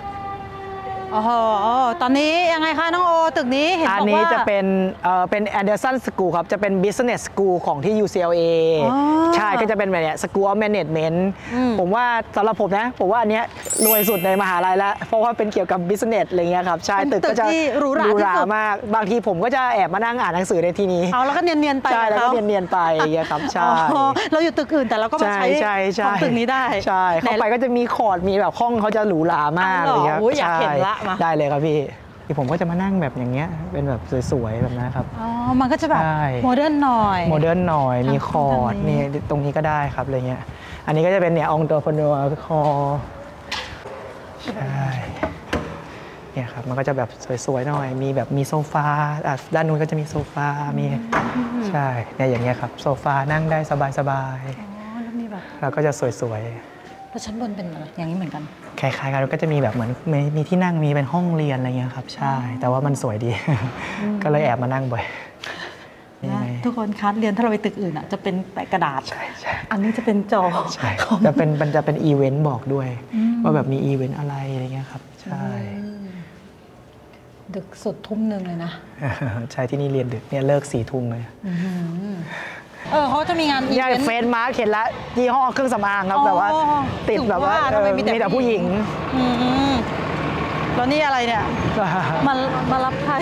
ตอนนี้ยังไงคะน้องโอตึกนี้เห็นบอกว่าอันนี้จะเป็น Anderson School ครับจะเป็น Business School ของที่ UCLA ใช่ก็จะเป็นแบบนี้ School of Management ผมว่าสำหรับผมนะผมว่าอันนี้รวยสุดในมหาลัยแล้วเพราะว่าเป็นเกี่ยวกับ Business อะไรเงี้ยครับใช่ตึกก็จะหรูหรามากบางทีผมก็จะแอบมานั่งอ่านหนังสือในที่นี้แล้วก็เนียนๆไปใช่แล้วก็เนียนๆไปอย่างเงี้ยครับใช่เราอยู่ตึกอื่นแต่เราก็มาใช้ของตึกนี้ได้ใช่เข้าไปก็จะมีคอร์ดมีแบบห้องเขาจะหรูหรามากอะไรเงี้ยอยากเห็นละได้เลยครับพี่ผมก็จะมานั่งแบบอย่างเงี้ยเป็นแบบสวยๆแบบนั้นครับมันก็จะแบบโมเดิร์นหน่อยมีคอร์ดนี่ตรงนี้ก็ได้ครับอะไรเงี้ยอันนี้ก็จะเป็นเนี่ยองค์ตัวพนัวคอใช่เนี่ยครับมันก็จะแบบสวยๆหน่อยมีแบบมีโซฟาด้านนู้นก็จะมีโซฟามีใช่เนี่ยอย่างเงี้ยครับโซฟานั่งได้สบายแล้วมีแบบแล้วก็จะสวยๆแล้วชั้นบนเป็นอะไรอย่างนี้เหมือนกันคล้ายๆกันก็จะมีแบบเหมือนมีที่นั่งมีเป็นห้องเรียนอะไรเงี้ยครับใช่แต่ว่ามันสวยดีก็เลยแอบมานั่งบ่อยทุกคนคัดเรียนถ้าเราไปตึกอื่นจะเป็นแต่กระดาษใช่อันนี้จะเป็นจอใช่จะเป็นอีเวนต์บอกด้วยว่าแบบมีอีเวนต์อะไรอะไรเงี้ยครับใช่ดึกสุดทุ่มหนึ่งเลยนะใช่ที่นี่เรียนดึกเนี่ยเลิก4 ทุ่มเลยเขาจะมีงานอีใช่เวนต์เฟซมาร์เห็นแล้วยี่ห้อเครื่องสำอางครับแบบว่าติดแบบว่ามีแต่ผู้หญิงแล้วนี่อะไรเนี่ย มารับใคร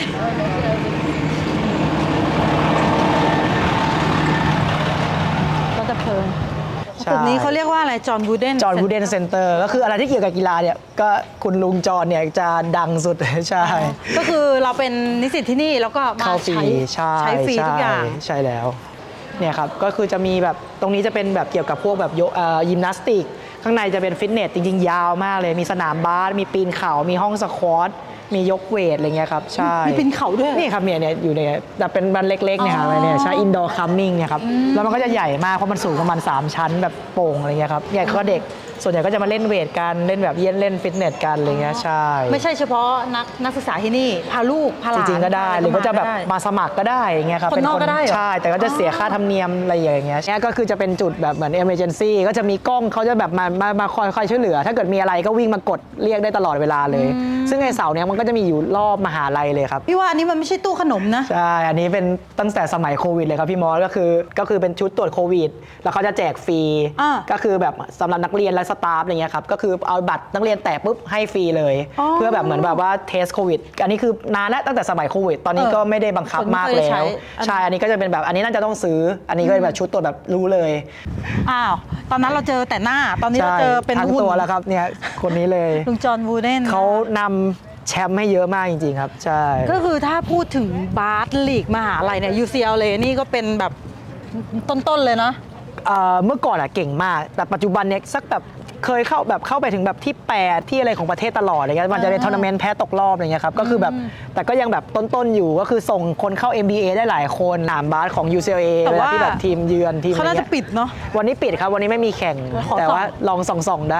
ก็จะเพลิงตึกนี้เขาเรียกว่าอะไรจอห์นวูเดนเซ็นเตอร์ก็คืออะไรที่เกี่ยวกับกีฬาเนี่ยก็คุณลุงจอห์นเนี่ยจะดังสุดใช่ก็คือเราเป็นนิสิตที่นี่แล้วก็มาใช้ฟรีทุกอย่างใช่แล้วเนี่ยครับก็คือจะมีแบบตรงนี้จะเป็นแบบเกี่ยวกับพวกแบบยิมนาสติกข้างในจะเป็นฟิตเนสจริงๆยาวมากเลยมีสนามบาสมีปีนเขามีห้องสควอตมียกเวทอะไรเงี้ยครับใช่มีปีนเขาด้วยนี่ครับเนี่ยอยู่ในแต่เป็นบันเล็กๆเนี่ยครับเนี่ยใช้อินดอร์คัมมิ่งเนี่ยครับแล้วมันก็จะใหญ่มากเพราะมันสูงประมาณ3 ชั้นแบบโป่งอะไรเงี้ยครับเนี่ยก็เด็กส่วนใหญ่ก็จะมาเล่นเวทกันเล่นแบบเล่นฟิตเนสกันอะไรเงี้ยใช่ไม่ใช่เฉพาะนักศึกษาที่นี่พาลูกพาหลานจริงๆก็ได้หรือก็จะแบบมาสมัครก็ได้อย่างเงี้ยครับคนนอกก็ได้ใช่แต่ก็จะเสียค่าธรรมเนียมอะไรอย่างเงี้ยเนี่ยก็คือจะเป็นจุดแบบเหมือน emergency ก็จะมีกล้องเขาจะแบบมาคอยช่วยเหลือถ้าเกิดมีอะไรก็วิ่งมากดเรียกได้ตลอดเวลาเลยซึ่งไอ้เสาเนี้ยมันก็จะมีอยู่รอบมหาลัยเลยครับพี่ว่าอันนี้มันไม่ใช่ตู้ขนมนะใช่อันนี้เป็นตั้งแต่สมัยโควิดเลยครับพี่มอสก็คือเป็นชุดตรวจโควิดแล้วเขาจะแจกฟรีก็คือแบบสำหรับนักเรียนและสตาฟอะไรเงี้ยครับก็คือเอาบัตรนักเรียนแตะปุ๊บให้ฟรีเลยเพื่อแบบเหมือนแบบว่าเทสโควิดอันนี้คือนานแล้วตั้งแต่สมัยโควิดตอนนี้ก็ไม่ได้บังคับมากแล้วใช่อันนี้ก็จะเป็นแบบอันนี้น่าจะต้องซื้ออันนี้ก็แบบชุดตรวจแบบรู้เลยอ้าวตอนนั้นเราเจอแต่หน้าตอนนี้เราเจอเป็นทั้งตัวแล้วครับเนี่ยคนนี้เลยลุงจอห์นวูเดนเขานำแชมป์ให้เยอะมากจริงๆครับใช่ก็คือถ้าพูดถึงบาสลีกมหาลัยเนี่ย UCLA นี่ก็เป็นแบบต้นๆเลยเนาะเมื่อก่อนอะเก่งมากแต่ปัจจุบันเนี่ยสักแบบเคยเข้าไปถึงแบบที่8ที่อะไรของประเทศตลอดอะไรเงี้ยมันจะเป็นทัวร์นาเมนต์แพ้ตกรอบอะไรเงี้ยครับก็คือแบบแต่ก็ยังแบบต้นอยู่ก็คือส่งคนเข้า NBA ได้หลายคนหนามบาสของ UCLA เวลาที่แบบทีมเยือนทีมเขาน่าจะปิดเนาะวันนี้ปิดครับวันนี้ไม่มีแข่งแต่ว่าลองส่องได้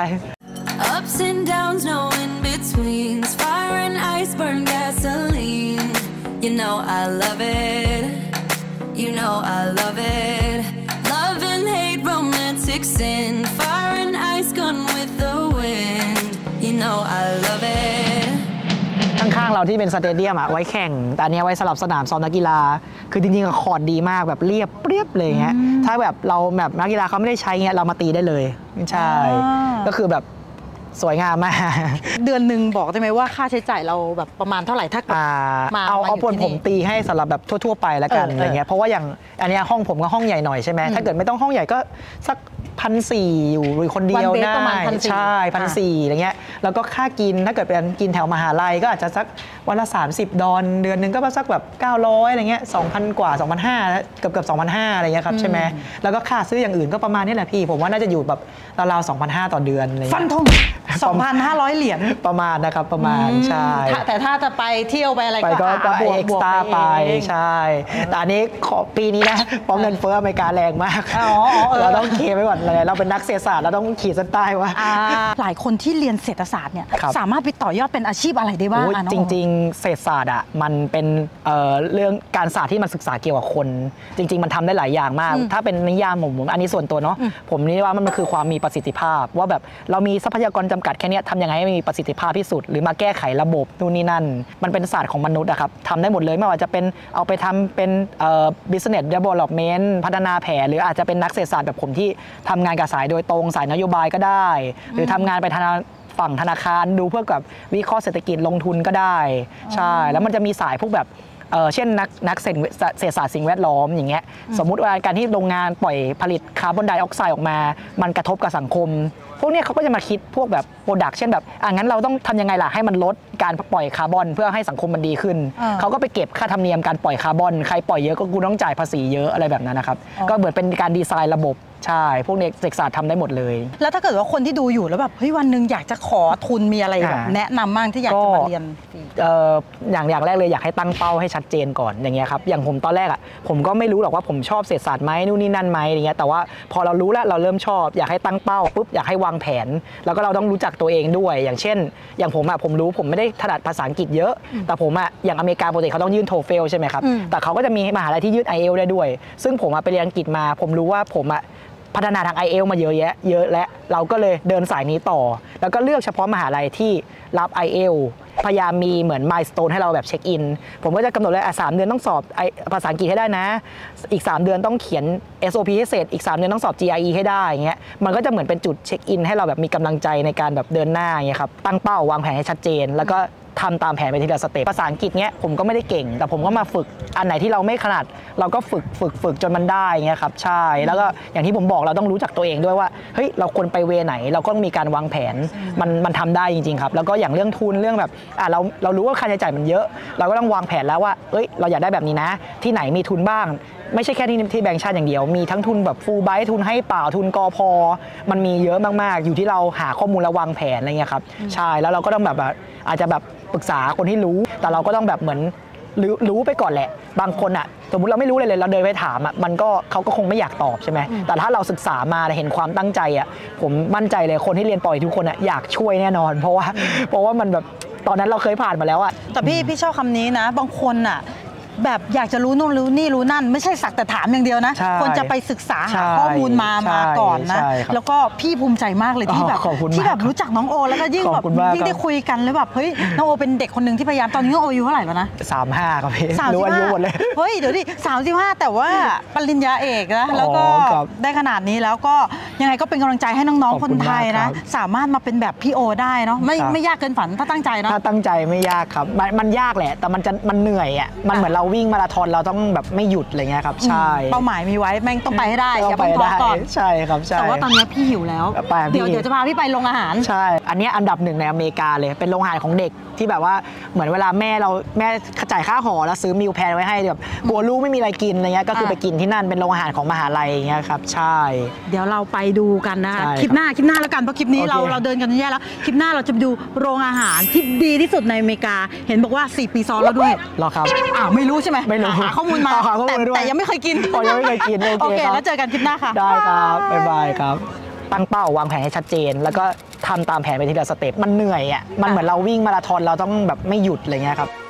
Ups and downs, no in betweens. Fire and ice burn gasoline. You know I love it. You know I love it. Love and hate, romantic sin. Fire and ice gone with the wind. You know I love it. ข้างๆเราที่เป็นสเตเดียมอะไว้แข่งแต่อันนี้ไว้สลับสนามซ้อมนักกีฬาคือจริงๆคอร์ดดีมากแบบเรียบเลยเงี้ยถ้าแบบเราแบบนักกีฬาเขาไม่ได้ใช้เงี้ยเรามาตีได้เลยใช่ก็คือแบบสวยงามมากเดือนหนึ่งบอกได้ไหมว่าค่าใช้จ่ายเราแบบประมาณเท่าไหร่ถ้าเอาผลผมตีให้สำหรับแบบทั่วๆไปแล้วกันอะไรเงี้ยเพราะว่าอย่างอันนี้ห้องผมก็ห้องใหญ่หน่อยใช่ไหมถ้าเกิดไม่ต้องห้องใหญ่ก็สัก1,400อยู่คนเดียวได้ใช่1,400อะไรเงี้ยแล้วก็ค่ากินถ้าเกิดเป็นกินแถวมหาลัยก็อาจจะสักวันละ$30เดือนนึงก็สักแบบ900อะไรเงี้ย2,000 กว่า 2,500เกือบ 2,500อะไรเงี้ยครับใช่ไหมแล้วก็ค่าซื้ออย่างอื่นก็ประมาณนี้แหละพี่ผมว่าน่าจะอยู่แบบราวๆ2,500ต่อเดือนอะไรเงี้ยฟันธง2,500 เหรียญประมาณนะครับประมาณใช่แต่ถ้าจะไปเที่ยวไปอะไรก็เอ็กซ์ตร้าไปใช่แต่อันนี้ขอปีนี้นะเพราะเงินเฟ้ออเมริกาแรงมากเราต้องเคไปก่อนเลยเราเป็นนักเศรษฐศาสตร์เราต้องขีดเส้นใต้ว่าหลายคนที่เรียนเศรษฐศาสตร์เนี่ยสามารถไปต่อยอดเป็นอาชีพอะไรได้บ้างจริงๆเศรษฐศาสตร์อ่ะมันเป็นเรื่องการศาสตร์ที่มันศึกษาเกี่ยวกับคนจริงๆมันทำได้หลายอย่างมากถ้าเป็นนิยามผมอันนี้ส่วนตัวเนาะผมนี่ว่ามันคือความมีประสิทธิภาพว่าแบบเรามีทรัพยากรจำกัดแค่นี้ทำยังไงให้มีประสิทธิภาพที่สุดหรือมาแก้ไขระบบนู่นนี่นั่นมันเป็นศาสตร์ของมนุษย์อะครับทำได้หมดเลยไม่ว่าจะเป็นเอาไปทำเป็นbusiness development พัฒนาแผนหรืออาจจะเป็นนักเศรษฐศาสตร์แบบผมที่ทำงานกับสายโดยตรงสายนโยบายก็ได้หรือทำงานไปฝั่งธนาคารดูเพื่อกับวิเคราะห์เศรษฐกิจลงทุนก็ได้ใช่แล้วมันจะมีสายพวกแบบเช่นนักเศรษฐศาสตร์สิ่งแวดล้อมอย่างเงี้ยสมมุติว่าการที่โรงงานปล่อยผลิตคาร์บอนไดออกไซด์ออกมามันกระทบกับสังคมพวกนี้เขาก็จะมาคิดพวกแบบโปรดักต์เช่นแบบงั้นเราต้องทำยังไงล่ะให้มันลดการปล่อยคาร์บอนเพื่อให้สังคมมันดีขึ้นเขาก็ไปเก็บค่าธรรมเนียมการปล่อยคาร์บอนใครปล่อยเยอะก็กูต้องจ่ายภาษีเยอะอะไรแบบนั้นนะครับก็เหมือนเป็นการดีไซน์ระบบใช่พวกเด็กเศรษฐศาสตร์ทำได้หมดเลยแล้วถ้าเกิดว่าคนที่ดูอยู่แล้วแบบเฮ้ยวันหนึ่งอยากจะขอทุนมีอะไรแบบแนะนำบ้างที่อยากจะมาเรียนอย่างแรกเลยอยากให้ตั้งเป้าให้ชัดเจนก่อนอย่างเงี้ยครับอย่างผมตอนแรกอ่ะผมก็ไม่รู้หรอกว่าผมชอบเศรษฐศาสตร์ไหมนู่นนี่นั่นไหมอย่างเงี้ยแต่ว่าพอเรารู้แล้วเราเริ่มชอบอยากให้ตั้งเป้าปุ๊บอยากให้วางแผนแล้วก็เราต้องรู้จักตัวเองด้วยอย่างเช่นอย่างผมผมรู้ผมไม่ได้ถนัดภาษาอังกฤษเยอะแต่ผมอย่างอเมริกาปกติเขาต้องยื่นโทเฟลใช่ไหมครับแต่เขาก็จะมีมหาลัยที่ยื่น IELTS ได้ด้วยซึ่งผมไปเรียนอังกฤษมาผมรู้ว่าผมพัฒนาทาง IELTS มาเยอะและเราก็เลยเดินสายนี้ต่อแล้วก็เลือกเฉพาะมหาลัยที่รับ IELTS พยายามมีเหมือนมายสโตนให้เราแบบเช็คอินผมก็จะกำหนดเลย3 เดือนต้องสอบภาษาอังกฤษให้ได้นะอีก3 เดือนต้องเขียน SOP ให้เสร็จอีก3 เดือนต้องสอบ GRE ให้ได้อย่างเงี้ยมันก็จะเหมือนเป็นจุดเช็คอินให้เราแบบมีกำลังใจในการแบบเดินหน้าอย่างเงี้ยครับตั้งเป้าวางแผนให้ชัดเจนแล้วก็ทำตามแผนไปทีละสเต็ปภาษาอังกฤษเนี้ยผมก็ไม่ได้เก่งแต่ผมก็มาฝึกอันไหนที่เราไม่ถนัดเราก็ฝึกจนมันได้เงี้ยครับใช่แล้วก็อย่างที่ผมบอกเราต้องรู้จักตัวเองด้วยว่าเฮ้ยเราควรไปเวไหนเราก็มีการวางแผนมันทำได้จริงๆครับแล้วก็อย่างเรื่องทุนเรื่องแบบเรารู้ว่าค่าใช้จ่ายมันเยอะเราก็ต้องวางแผนแล้วว่าเอ้ยเราอยากได้แบบนี้นะที่ไหนมีทุนบ้างไม่ใช่แค่ที่แบงก์ชาติอย่างเดียวมีทั้งทุนแบบฟูลไบท์ทุนให้เปล่าทุนกพมันมีเยอะมากๆอยู่ที่เราหาข้อมูลและวางแผนอะไรเงี้ยครับใช่แล้วเราก็ต้องแบบอาจจะแบบปรึกษาคนที่รู้แต่เราก็ต้องแบบเหมือนรู้ไปก่อนแหละบางคนอ่ะสมมติเราไม่รู้เลยเราเดินไปถามอ่ะมันก็เขาก็คงไม่อยากตอบใช่ไหมแต่ถ้าเราศึกษามาเห็นความตั้งใจอ่ะผมมั่นใจเลยคนที่เรียนปอทุกคนอ่ะอยากช่วยแน่นอนเพราะว่ามันแบบตอนนั้นเราเคยผ่านมาแล้วอ่ะแต่พี่ชอบคำนี้นะบางคนอ่ะแบบอยากจะรู้นู่นรู้นี่รู้นั่นไม่ใช่สักแต่ถามอย่างเดียวนะควรจะไปศึกษาหาข้อมูลมาก่อนนะแล้วก็พี่ภูมิใจมากเลยที่แบบรู้จักน้องโอแล้วก็ยิ่งแบบยิ่งได้คุยกันแล้วแบบเฮ้ยน้องโอเป็นเด็กคนหนึ่งที่พยายามตอนนี้น้องโออายุเท่าไหร่แล้วนะ 35ครับพี่รู้อายุหมดเลยเฮ้ยเดี๋ยวดิ35แต่ว่าปริญญาเอกนะแล้วก็ได้ขนาดนี้แล้วก็ยังไงก็เป็นกำลังใจให้น้องๆคนไทยนะสามารถมาเป็นแบบพี่โอได้เนาะไม่ยากเกินฝันถ้าตั้งใจเนาะถ้าตั้งใจไม่ยากครับมันยากแหละแต่มันเหนื่อยอ่ะมันเหมือนเราวิ่งมาราธอนเราต้องแบบไม่หยุดอะไรเงี้ยครับใช่เป้าหมายมีไว้แม่งต้องไปให้ได้อย่าเพิ่งท้อก่อนใช่ครับใช่แต่ว่าตอนนี้พี่หิวแล้วเดี๋ยวจะพาพี่ไปโรงอาหารใช่อันนี้อันดับ1ในอเมริกาเลยเป็นโรงอาหารของเด็กที่แบบว่าเหมือนเวลาแม่จ่ายค่าหอแล้วซื้อมิลแพนไว้ให้แบบกลัวลูกไม่มีอะไรกินอะไรเงี้ยก็คือไปกินที่นั่นเป็นโรงอาหารของมหาลัยอย่างเงี้ยครับใช่เดี๋ยวเราไปดูกันนะคะคลิปหน้าแล้วกันเพราะคลิปนี้เราเดินกันแย่แล้วคลิปหน้าเราจะไปดูโรงอาหารที่ดีที่สุดในอเมริกาเห็นบอกว่า4 ปีซ้อนแล้วด้วยหรอครับไม่รู้ใช่ไหมไม่รู้หาข้อมูลมาแต่ยังไม่เคยกินยังไม่เคยกินโอเคแล้วเจอกันคลิปหน้าค่ะได้ครับบ๊ายบายครับตั้งเป้าวางแผนให้ชัดเจนแล้วก็ทำตามแผนไปทีละสเต็ปมันเหนื่อยอ่ะมันเหมือนเราวิ่งมาราธอนเราต้องแบบไม่หยุดอะไรเงี้ยครับ